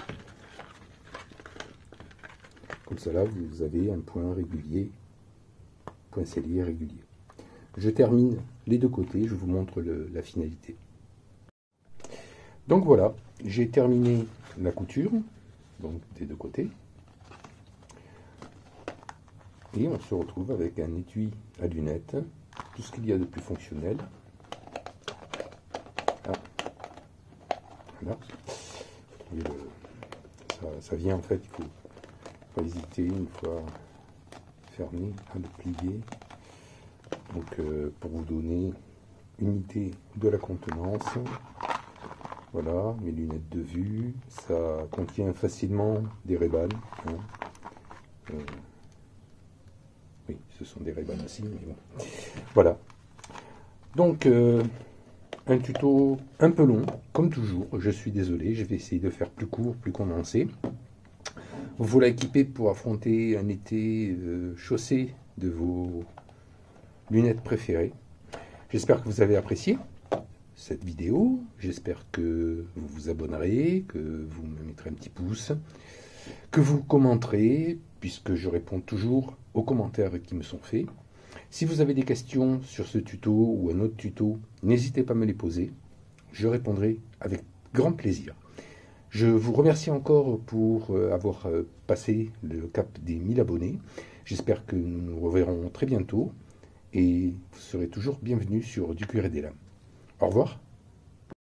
Comme ça là, vous avez un point régulier, point sellier régulier. Je termine les deux côtés, je vous montre le, la finalité. Donc voilà, j'ai terminé la couture, donc des deux côtés. Et on se retrouve avec un étui à lunettes, tout ce qu'il y a de plus fonctionnel. Ah. Voilà. Et le, ça, ça vient en fait, il faut pas hésiter une fois fermé à le plier. Donc euh, pour vous donner unité de la contenance. Voilà, mes lunettes de vue. Ça contient facilement des Ray-Ban. Hein. Euh, oui, ce sont des Ray-Ban aussi, mais bon. Voilà. Donc, euh, un tuto un peu long, comme toujours. Je suis désolé, je vais essayer de faire plus court, plus condensé. Vous voilà équipé pour affronter un été euh, chaussé de vos lunettes préférées. J'espère que vous avez apprécié cette vidéo. J'espère que vous vous abonnerez, que vous me mettrez un petit pouce, que vous commenterez, puisque je réponds toujours aux commentaires qui me sont faits. Si vous avez des questions sur ce tuto ou un autre tuto, n'hésitez pas à me les poser. Je répondrai avec grand plaisir. Je vous remercie encore pour avoir passé le cap des mille abonnés. J'espère que nous nous reverrons très bientôt et vous serez toujours bienvenus sur Du Cuir et des Lames. Au revoir.